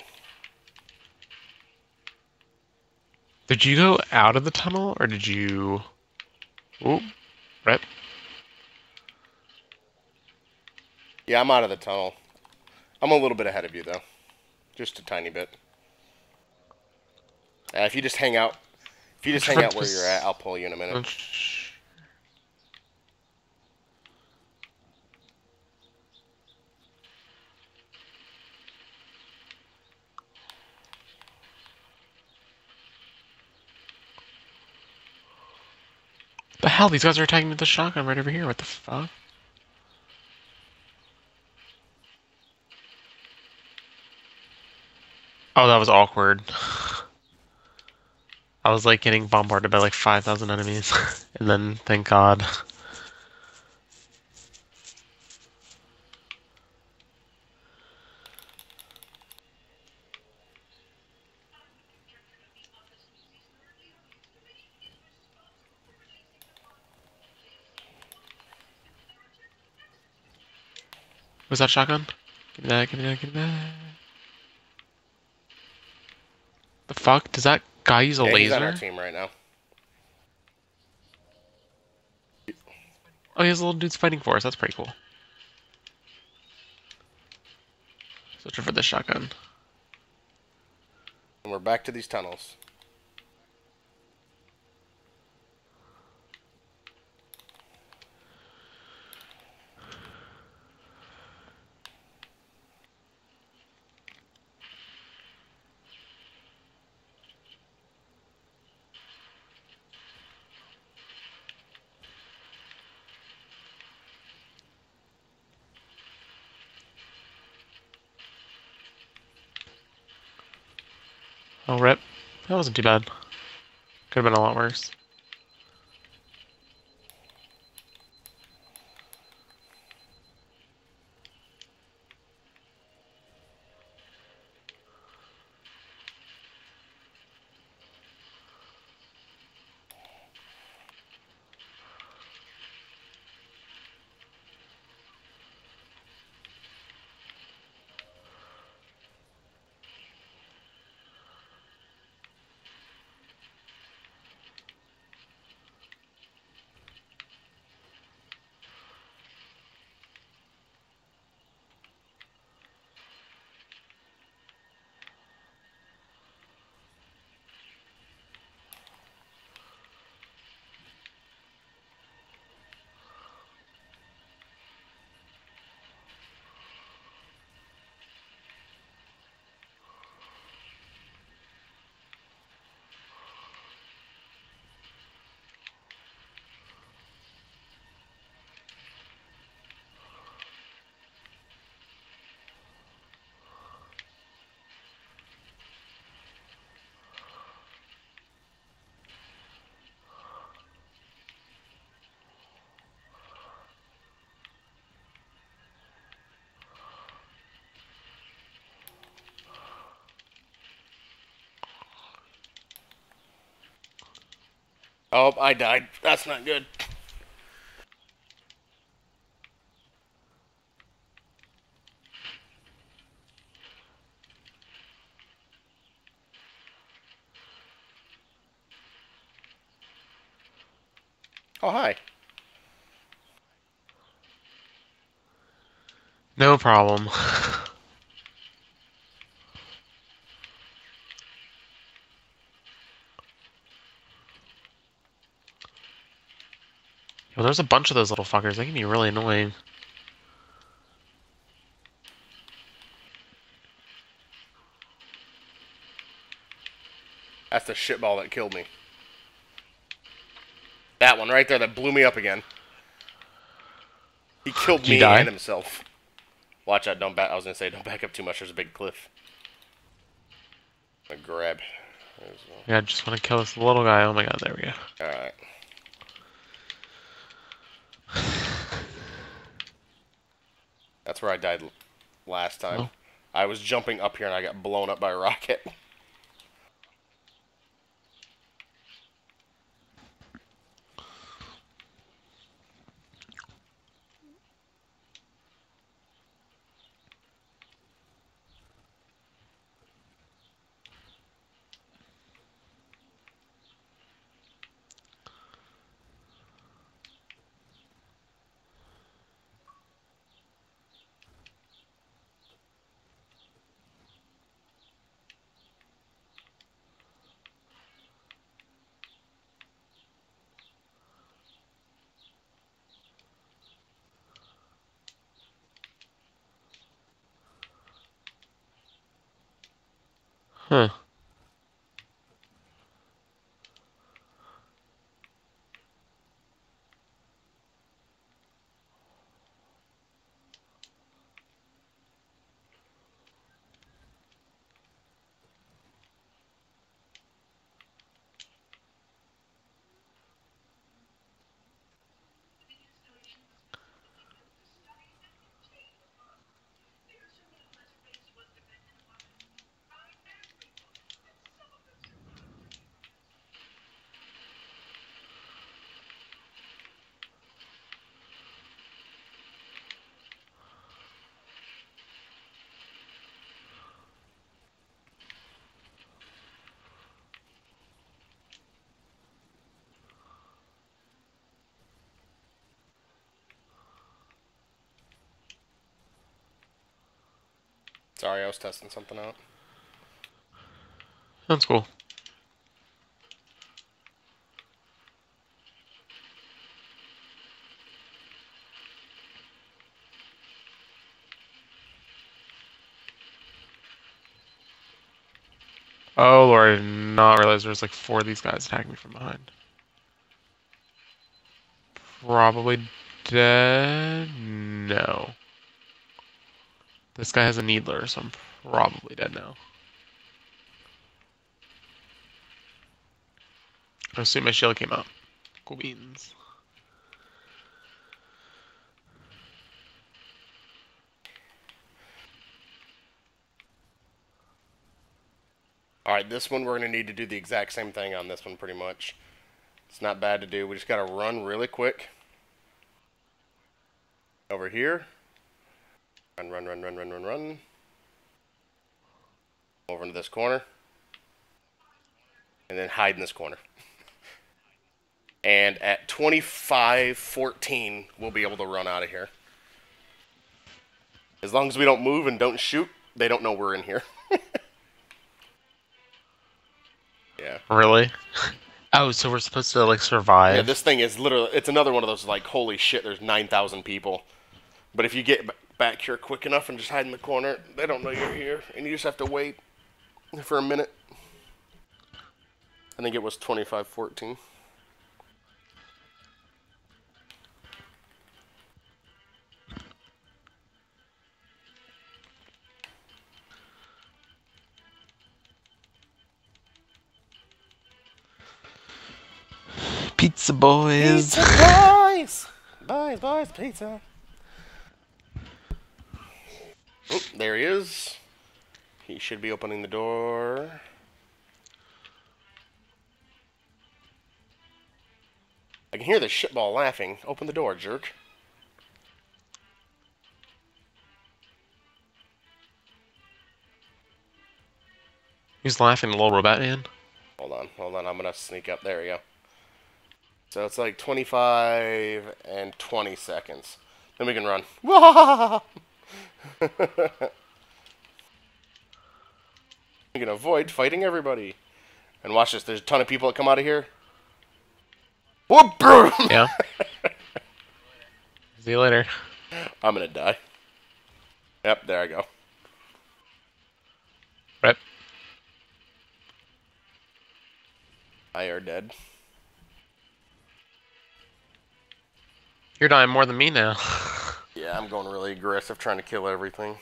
Did you go out of the tunnel, or did you... Oop. Rip. Yeah, I'm out of the tunnel. I'm a little bit ahead of you, though. Just a tiny bit. If you just hang out... If you just hang out where you're at, I'll pull you in a minute. The hell? These guys are attacking me with the shotgun right over here. What the fuck? Oh, that was awkward. I was like getting bombarded by like 5,000 enemies. And then, thank God. Was that shotgun? Give me that, give me that, give me that. The fuck? Does that guy use a Yeah, laser? he's on our team right now. Oh, he has little dudes fighting for us. That's pretty cool. Searching for this shotgun. And we're back to these tunnels. Oh, rip. That wasn't too bad. Could have been a lot worse. Oh, I died. That's not good. Oh, hi. No problem. Well, there's a bunch of those little fuckers. They can be really annoying. That's the shitball that killed me. That one right there that blew me up again. He killed Did you me and die? himself. Watch out, don't back. I was gonna say, don't back up too much. There's a big cliff. I'm gonna grab. Yeah, I just want to kill this little guy. Oh my god, there we go. Alright. That's where I died last time. Well, I was jumping up here and I got blown up by a rocket. huh. Sorry, I was testing something out. That's cool. Oh lord, I did not realize there's like 4 of these guys attacking me from behind. Probably dead? No. This guy has a needler, so I'm probably dead now. I assume my shield came out. Cool beans. Alright, this one we're going to need to do the exact same thing on this one pretty much. It's not bad to do. We just got to run really quick. Over here. Run, run, run, run, run, run, run. Over into this corner. And then hide in this corner. And at 25:14, we'll be able to run out of here. As long as we don't move and don't shoot, they don't know we're in here. Yeah. Really? Oh, so we're supposed to like Yeah, survive? this thing is literally, it's another one of those like, holy shit, there's 9,000 people. But if you get back here quick enough and just hide in the corner, they don't know you're here. And you just have to wait for a minute. I think it was 25:14. Pizza boys. Pizza boys! Boys, pizza. Oh, there he is. He should be opening the door. I can hear the shitball laughing. Open the door, jerk. Who's laughing? The little robot man? Hold on. I'm gonna sneak up. There we go. So it's like 25 and 20 seconds. Then we can run. You can avoid fighting everybody. And watch this. There's a ton of people that come out of here. Whoop! Yeah. See you later. I'm gonna die. Yep, there I go. Rip. I are dead. You're dying more than me now. Yeah, I'm going really aggressive trying to kill everything.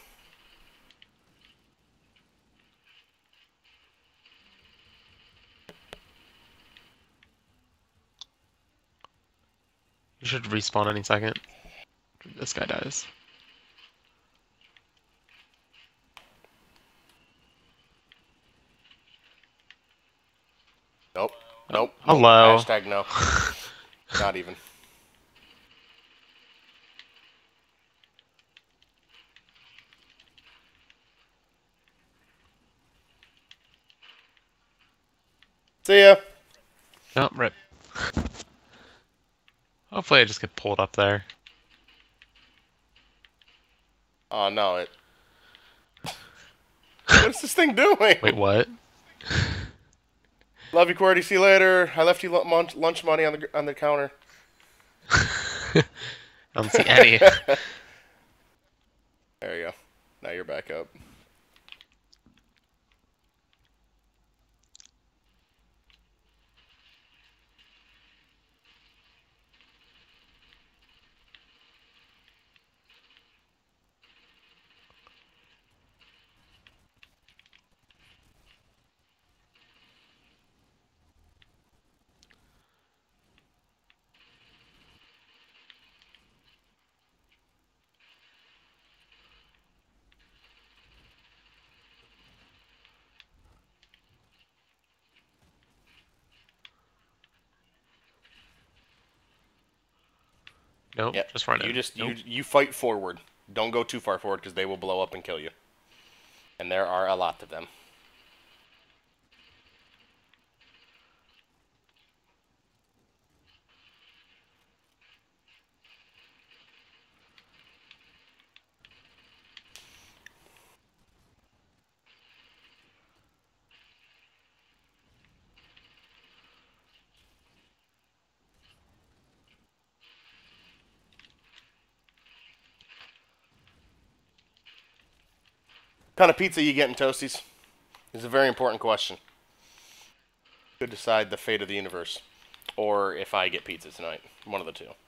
You should respawn any second. This guy dies. Nope. Oh, Nope. hello. Nope. Hashtag no. Not even. See ya. Oh, rip. Hopefully I just get pulled up there. Oh no, it. What's this thing doing? Wait, what? Love you, QWERTY. See you later. I left you lunch money on the counter. I don't see any. There you go. Now you're back up. Nope, Yep. just run in. You just Nope. you fight forward. Don't go too far forward because they will blow up and kill you. And there are a lot of them. What kind of pizza you getting, Toasties? It's a very important question. Could decide the fate of the universe. Or if I get pizza tonight. One of the two.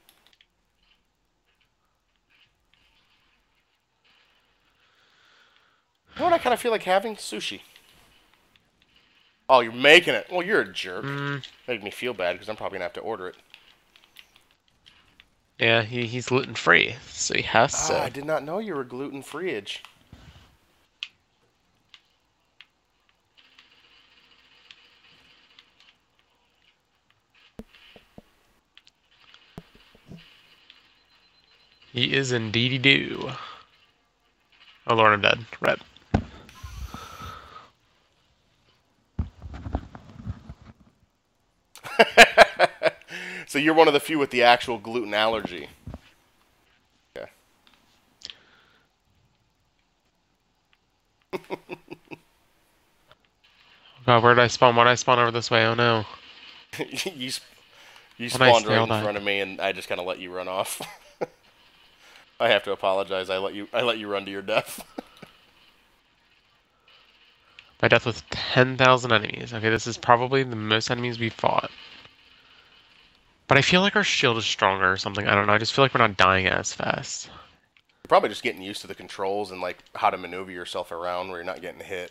You know what I kind of feel like having? Sushi. Oh, you're making it. Well, you're a jerk. Made me feel bad because I'm probably going to have to order it. Yeah, he's gluten free, so he has to. I did not know you were gluten-free. He is indeedy do. Oh Lord, I'm dead. Rep. So you're one of the few with the actual gluten allergy. Okay. God, where did I spawn? Why did I spawn over this way? Oh no. you When I spawned right in scaled that. front of me, and I just kind of let you run off. I have to apologize. I let you run to your death. My death with 10,000 enemies. Okay, this is probably the most enemies we fought. But I feel like our shield is stronger or something. I don't know. I just feel like we're not dying as fast. You're probably just getting used to the controls and like how to maneuver yourself around where you're not getting hit.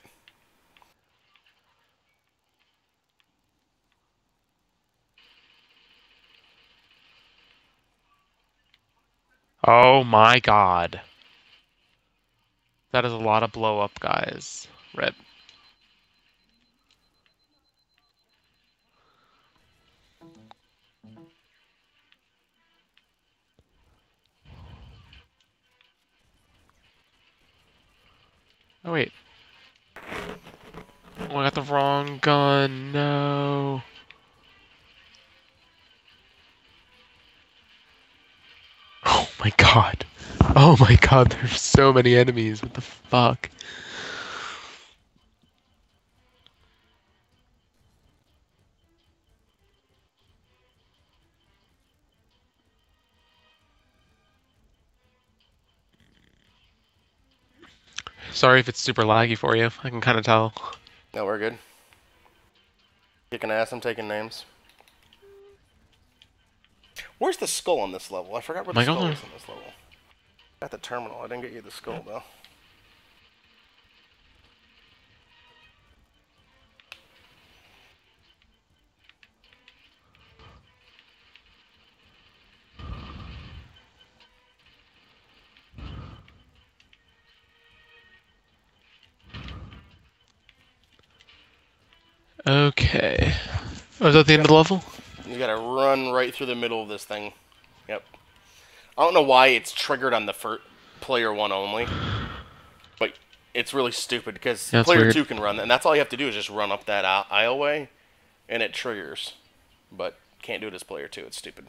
Oh my god. That is a lot of blow up, guys. Rip. Oh, wait. Oh, I got the wrong gun. No. Oh my god. Oh my god, there's so many enemies. What the fuck? Sorry if it's super laggy for you. I can kind of tell. No, we're good. Kicking ass, I'm taking names. Where's the skull on this level? I forgot where the My skull god. is on this level. At the terminal. I didn't get you the skull, though. Okay. Oh, is that the end Yep. of the level? You gotta run right through the middle of this thing. Yep. I don't know why it's triggered on the player one only, but it's really stupid because Yeah, it's player weird. two can run that, and that's all you have to do is just run up that aisleway, and it triggers. But can't do it as player two. It's stupid.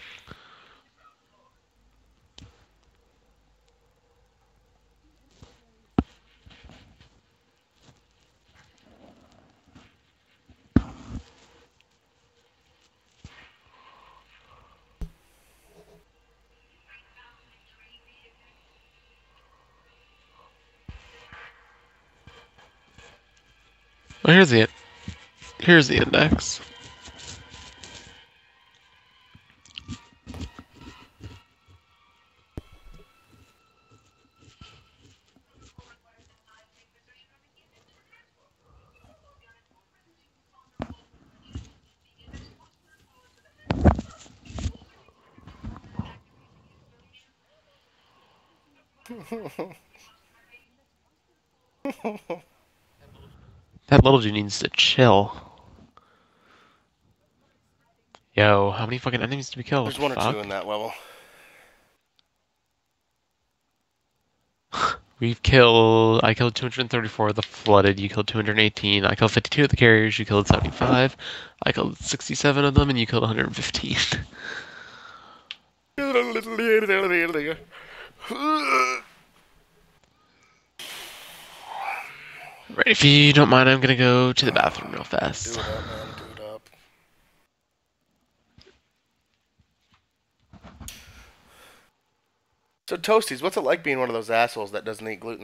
Oh, here's the index. That little dude needs to chill. Yo, how many fucking enemies did we kill? What There's the one or two fuck? in that level. I killed 234 of the flooded, you killed 218, I killed 52 of the carriers, you killed 75, I killed 67 of them, and you killed 115. Right, if you don't mind, I'm gonna go to the bathroom real fast. Do it up, man. Do it up. So, Toasties, what's it like being one of those assholes that doesn't eat gluten?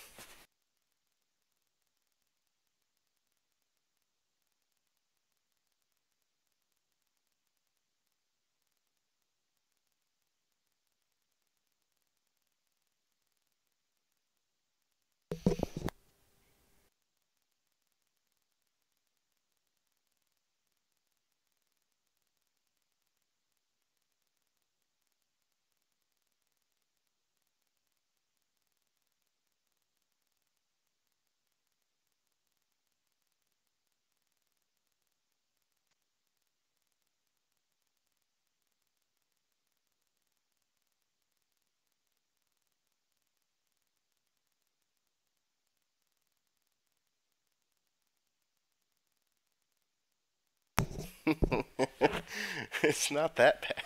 It's not that bad.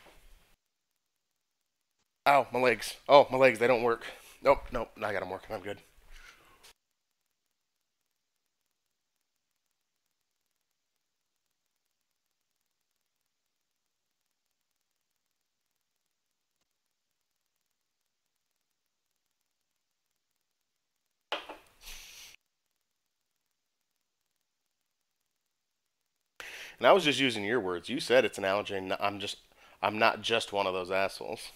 Ow, my legs. Oh, my legs, they don't work. Nope, nope, I got them working. I'm good. And I was just using your words. You said it's an allergy, and I'm not just one of those assholes.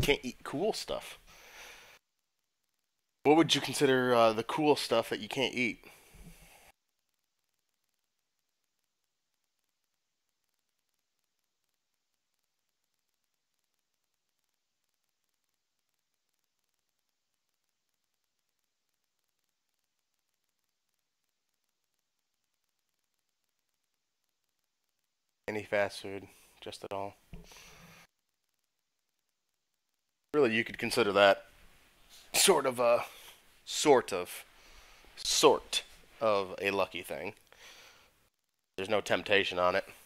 can't eat cool stuff. What would you consider the cool stuff that you can't eat? Any fast food, just at all. Really, you could consider that sort of a sort of a lucky thing. There's no temptation on it.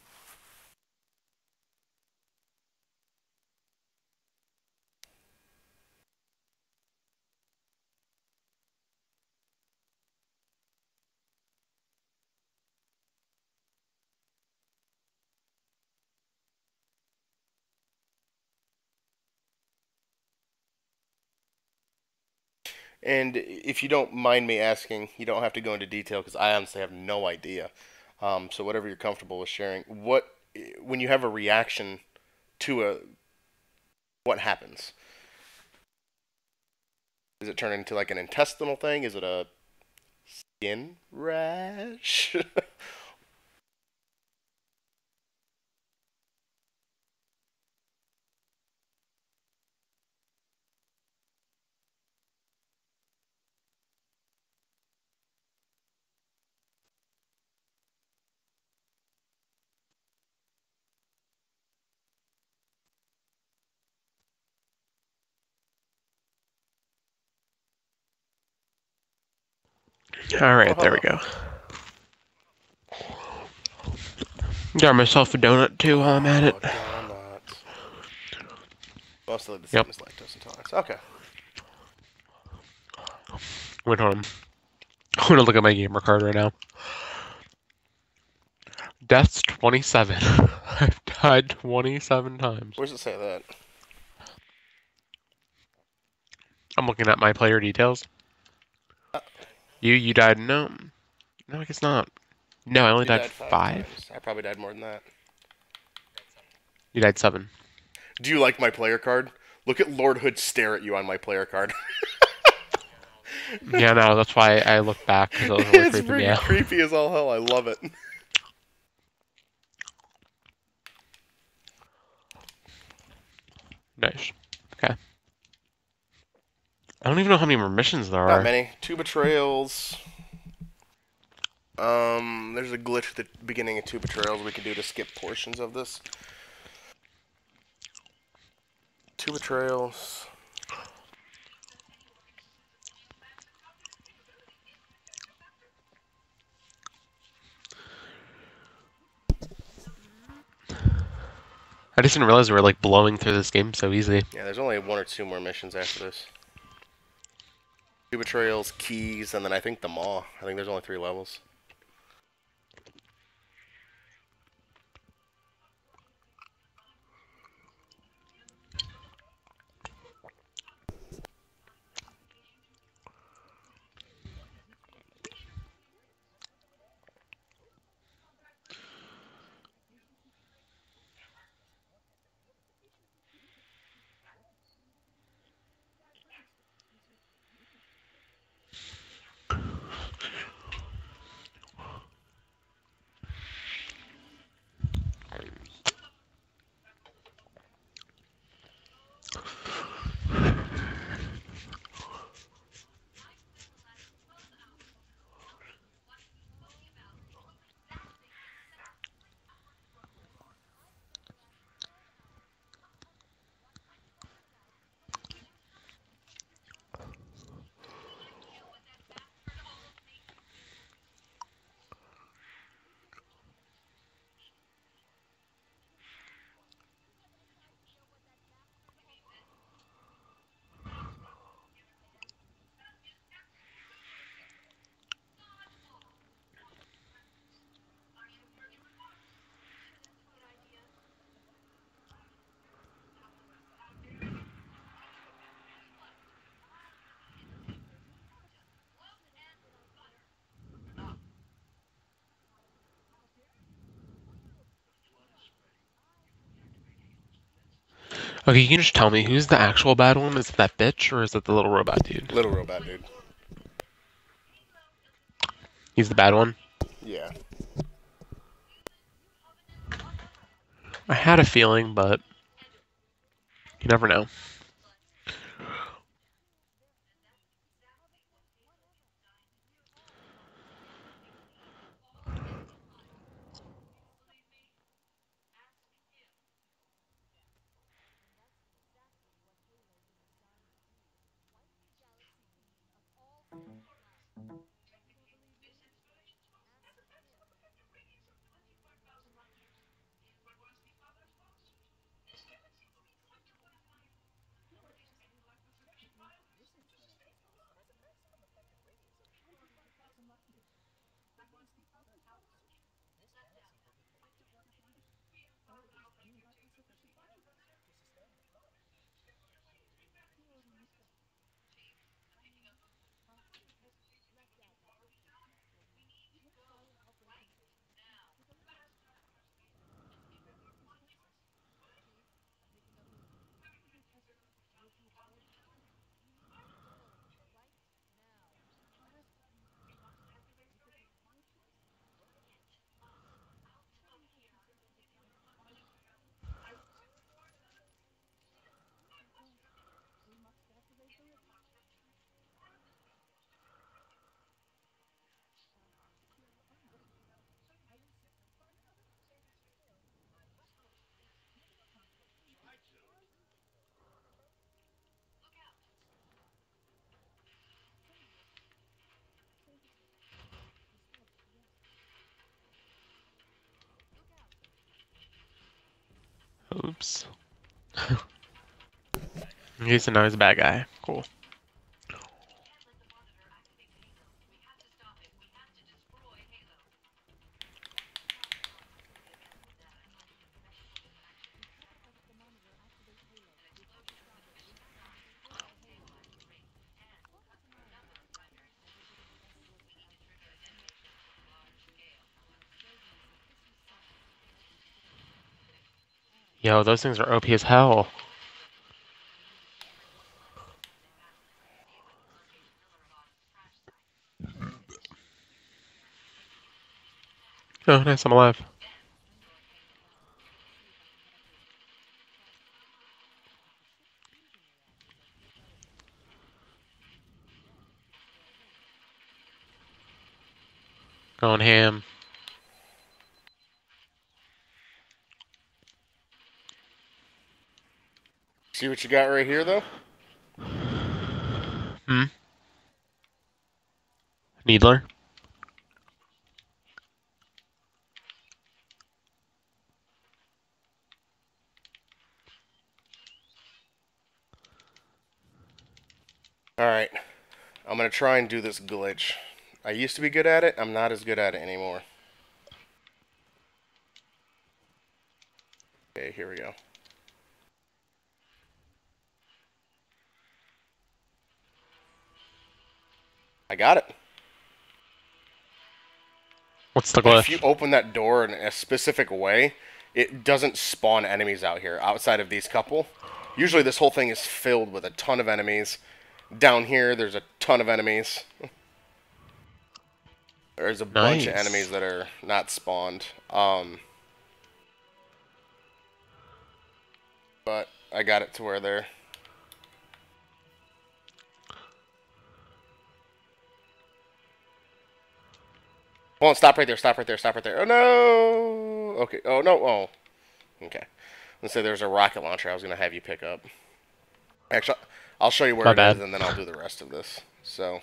And if you don't mind me asking, you don't have to go into detail because I honestly have no idea. So whatever you're comfortable with sharing, when you have a reaction to what happens? Does it turn into like an intestinal thing? Is it a skin rash? All right, there we go. Got myself a donut too while I'm at it. Donuts. Mostly the same Yep. as lactose intolerance. Okay. Wait, hold on. I'm gonna look at my gamer card right now. Death's 27. I've died 27 times. Where does it say that? I'm looking at my player details. You died? No, I guess not. No, I only You died died 5. times. I probably died more than that. You died 7. Do you like my player card? Look at Lord Hood stare at you on my player card. Yeah, no, that's why I looked back because it was really It's creeping me pretty out. creepy as all hell. I love it. Nice. Okay. I don't even know how many more missions there Not are. many. 2 betrayals. There's a glitch at the beginning of 2 betrayals we can do to skip portions of this. 2 betrayals. I just didn't realize we were like blowing through this game so easy. Yeah, there's only 1 or 2 more missions after this. 2 betrayals, keys, and then I think the maw. I think there's only 3 levels. Okay, you can just tell me who's the actual bad one? Is it that bitch or is it the little robot dude? Little robot dude. He's the bad one. Yeah. I had a feeling, but you never know. Oops. He's now he's a bad guy. Cool. Yo, those things are OP as hell. Oh, nice, I'm alive. Going ham. See what you got right here, though? Hmm? Needler? Alright. I'm gonna try and do this glitch. I used to be good at it. I'm not as good at it anymore. Okay, here we go. I got it. What's the If you glitch? open that door in a specific way, it doesn't spawn enemies out here outside of these couple. Usually this whole thing is filled with a ton of enemies. Down here, there's a ton of enemies. There's a bunch of enemies Nice. that are not spawned. But I got it to where they're... Hold on, stop right there, stop right there, stop right there. Oh no! Okay, oh no, oh. Okay. Let's say there's a rocket launcher I was going to have you pick up. Actually, I'll show you where My it is bad. and then I'll do the rest of this. So...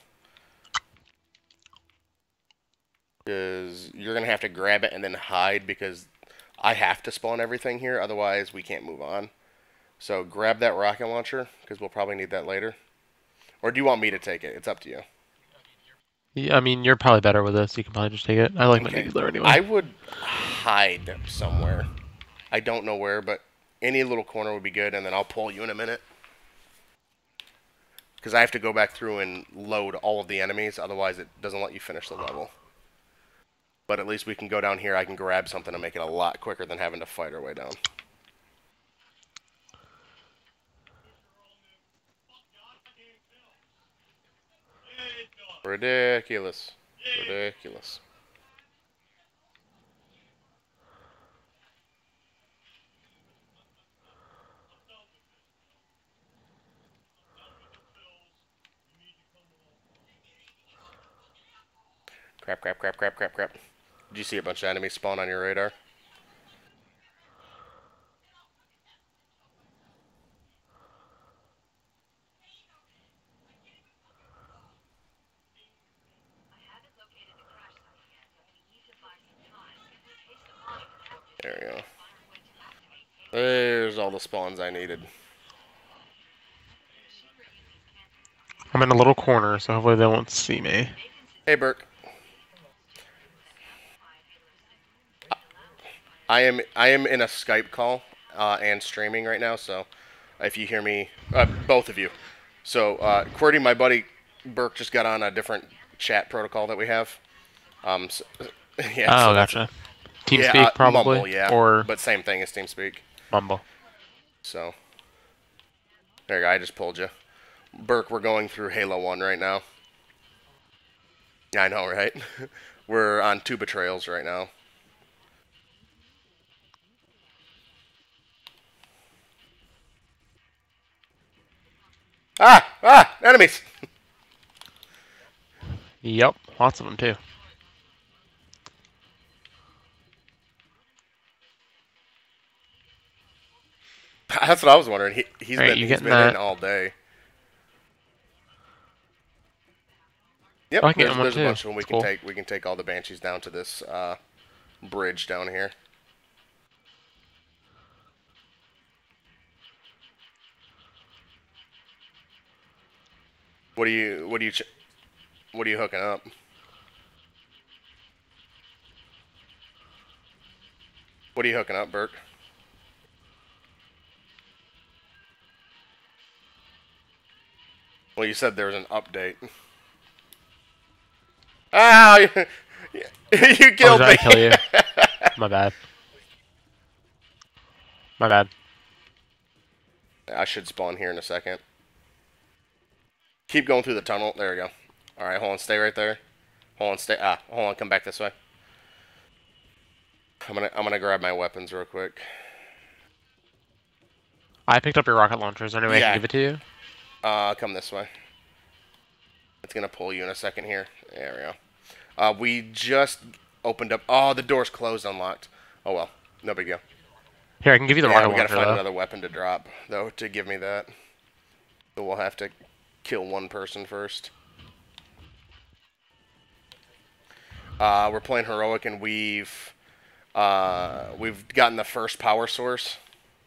Because you're going to have to grab it and then hide because I have to spawn everything here. Otherwise, we can't move on. So grab that rocket launcher because we'll probably need that later. Or do you want me to take it? It's up to you. Yeah, I mean, you're probably better with this. You can probably just take it. I like my Okay. Needler anyway. I would hide somewhere. I don't know where, but any little corner would be good, and then I'll pull you in a minute. Because I have to go back through and load all of the enemies, otherwise it doesn't let you finish the level. But at least we can go down here, I can grab something and make it a lot quicker than having to fight our way down. Ridiculous. Ridiculous. Crap, crap, crap, crap, crap, crap. Did you see a bunch of enemies spawn on your radar? There we go. There's all the spawns I needed. I'm in a little corner, so hopefully they won't see me. Hey, Burke. I am in a Skype call and streaming right now, so if you hear me, both of you. So, QWERTY, my buddy Burke just got on a different chat protocol that we have. So, yeah, Oh, so that's gotcha. yeah, TeamSpeak, probably? Mumble, yeah, Or but same thing as TeamSpeak. Mumble. So, there you go. I just pulled you, Burke. We're going through Halo 1 right now. Yeah, I know, right? We're on 2 betrayals right now. Ah! Enemies! Yep, lots of them too. That's what I was wondering. He's Alright, been you he's getting been in that? all day. Yep, Oh, I can get there's one there's a too. bunch of them. That's cool. We can take all the banshees down to this bridge down here. What are you hooking up? What are you hooking up, Burke? Well, you said there was an update. Ah! You Oh, killed did me. I kill you? My bad. My bad. I should spawn here in a second. Keep going through the tunnel. There we go. All right, hold on. Stay right there. Hold on. Stay. Hold on. Come back this way. I'm gonna grab my weapons real quick. I picked up your rocket launcher. Is there any way I Yeah. can give it to you? Come this way. It's gonna pull you in a second here. There we go. We just opened up. Oh, the door's closed, unlocked. Oh well, no big deal. Here, I can give you the Yeah, rocket we gotta launcher, find though. another weapon to drop though to give me that. So we'll have to kill one person first. We're playing heroic, and we've gotten the first power source.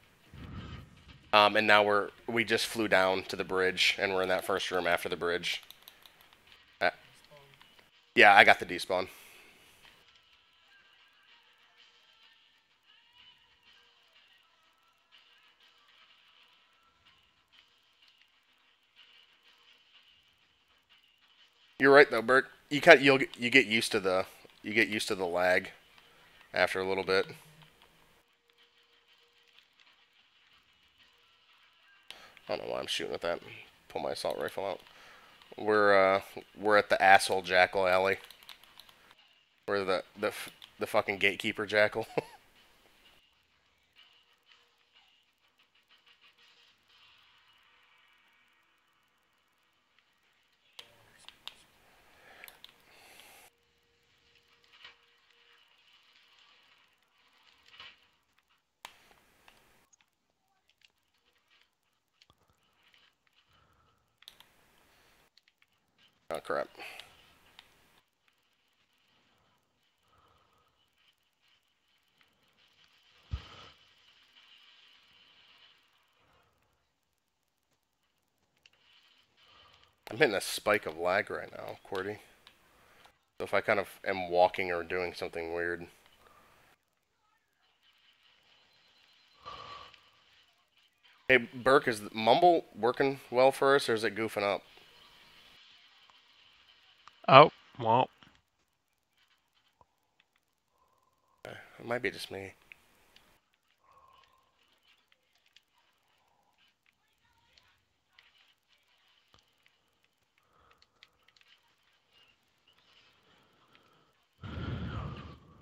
And now we just flew down to the bridge, and we're in that first room after the bridge. Yeah, I got the despawn. You're right though, Bert. You get used to the lag after a little bit. I don't know why I'm shooting at that. Pull my assault rifle out. We're at the asshole jackal alley. We're the fucking gatekeeper jackal. Oh crap. I'm hitting a spike of lag right now, QWERTY. So if I kind of am walking or doing something weird. Hey, Burke, is Mumble working well for us, or is it goofing up? Oh, well. It might be just me.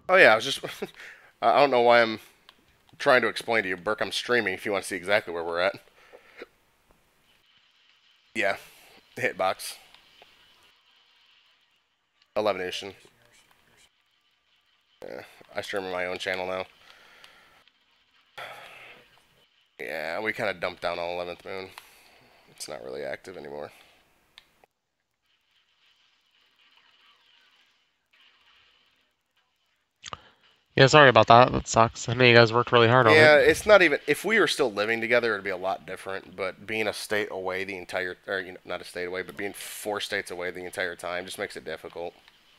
Oh yeah, I was just. I don't know why I'm trying to explain to you, Burke. I'm streaming. If you want to see exactly where we're at. Yeah, hitbox. Elevenution. Yeah, I stream on my own channel now. Yeah, we kind of dumped down on 11th Moon. It's not really active anymore. Yeah, sorry about that. That sucks. I know you guys worked really hard on it. Yeah, it's not even. If we were still living together, it'd be a lot different. But being a state away the entire, or not a state away, but being 4 states away the entire time just makes it difficult.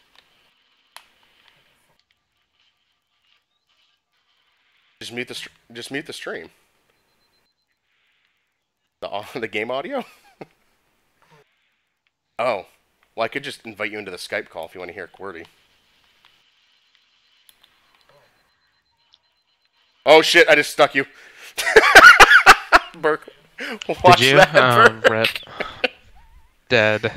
Just mute the stream. The game audio. Oh, well, I could just invite you into the Skype call if you want to hear QWERTY. Oh shit! I just stuck you, Burke. Did Watch you? that, Burke. Rip. Dead.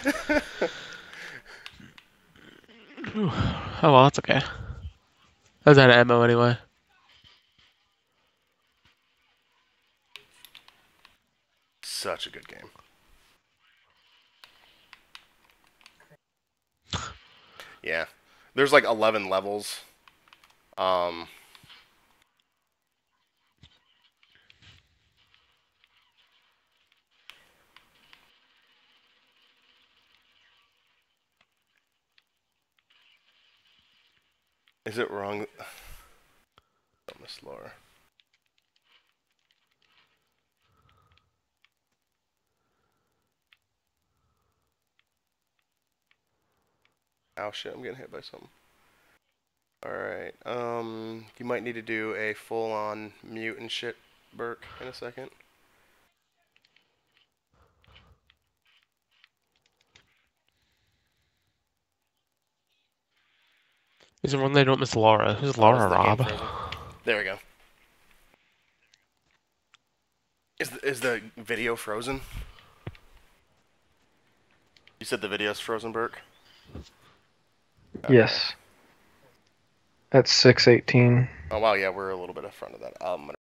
Oh well, that's okay. I was out of ammo anyway. Such a good game. Yeah, there's like 11 levels. Um, is it wrong? Oh, Miss Laura. Oh shit! I'm getting hit by something. Alright, you might need to do a full-on mute and shit, Burke, in a second. Is it one they don't miss Laura? Who's Oh, is Laura, the game Rob? frozen? There we go. Is the video frozen? You said the video's frozen, Burke? Okay. Yes. At 6:18. Oh wow, yeah, we're a little bit in front of that.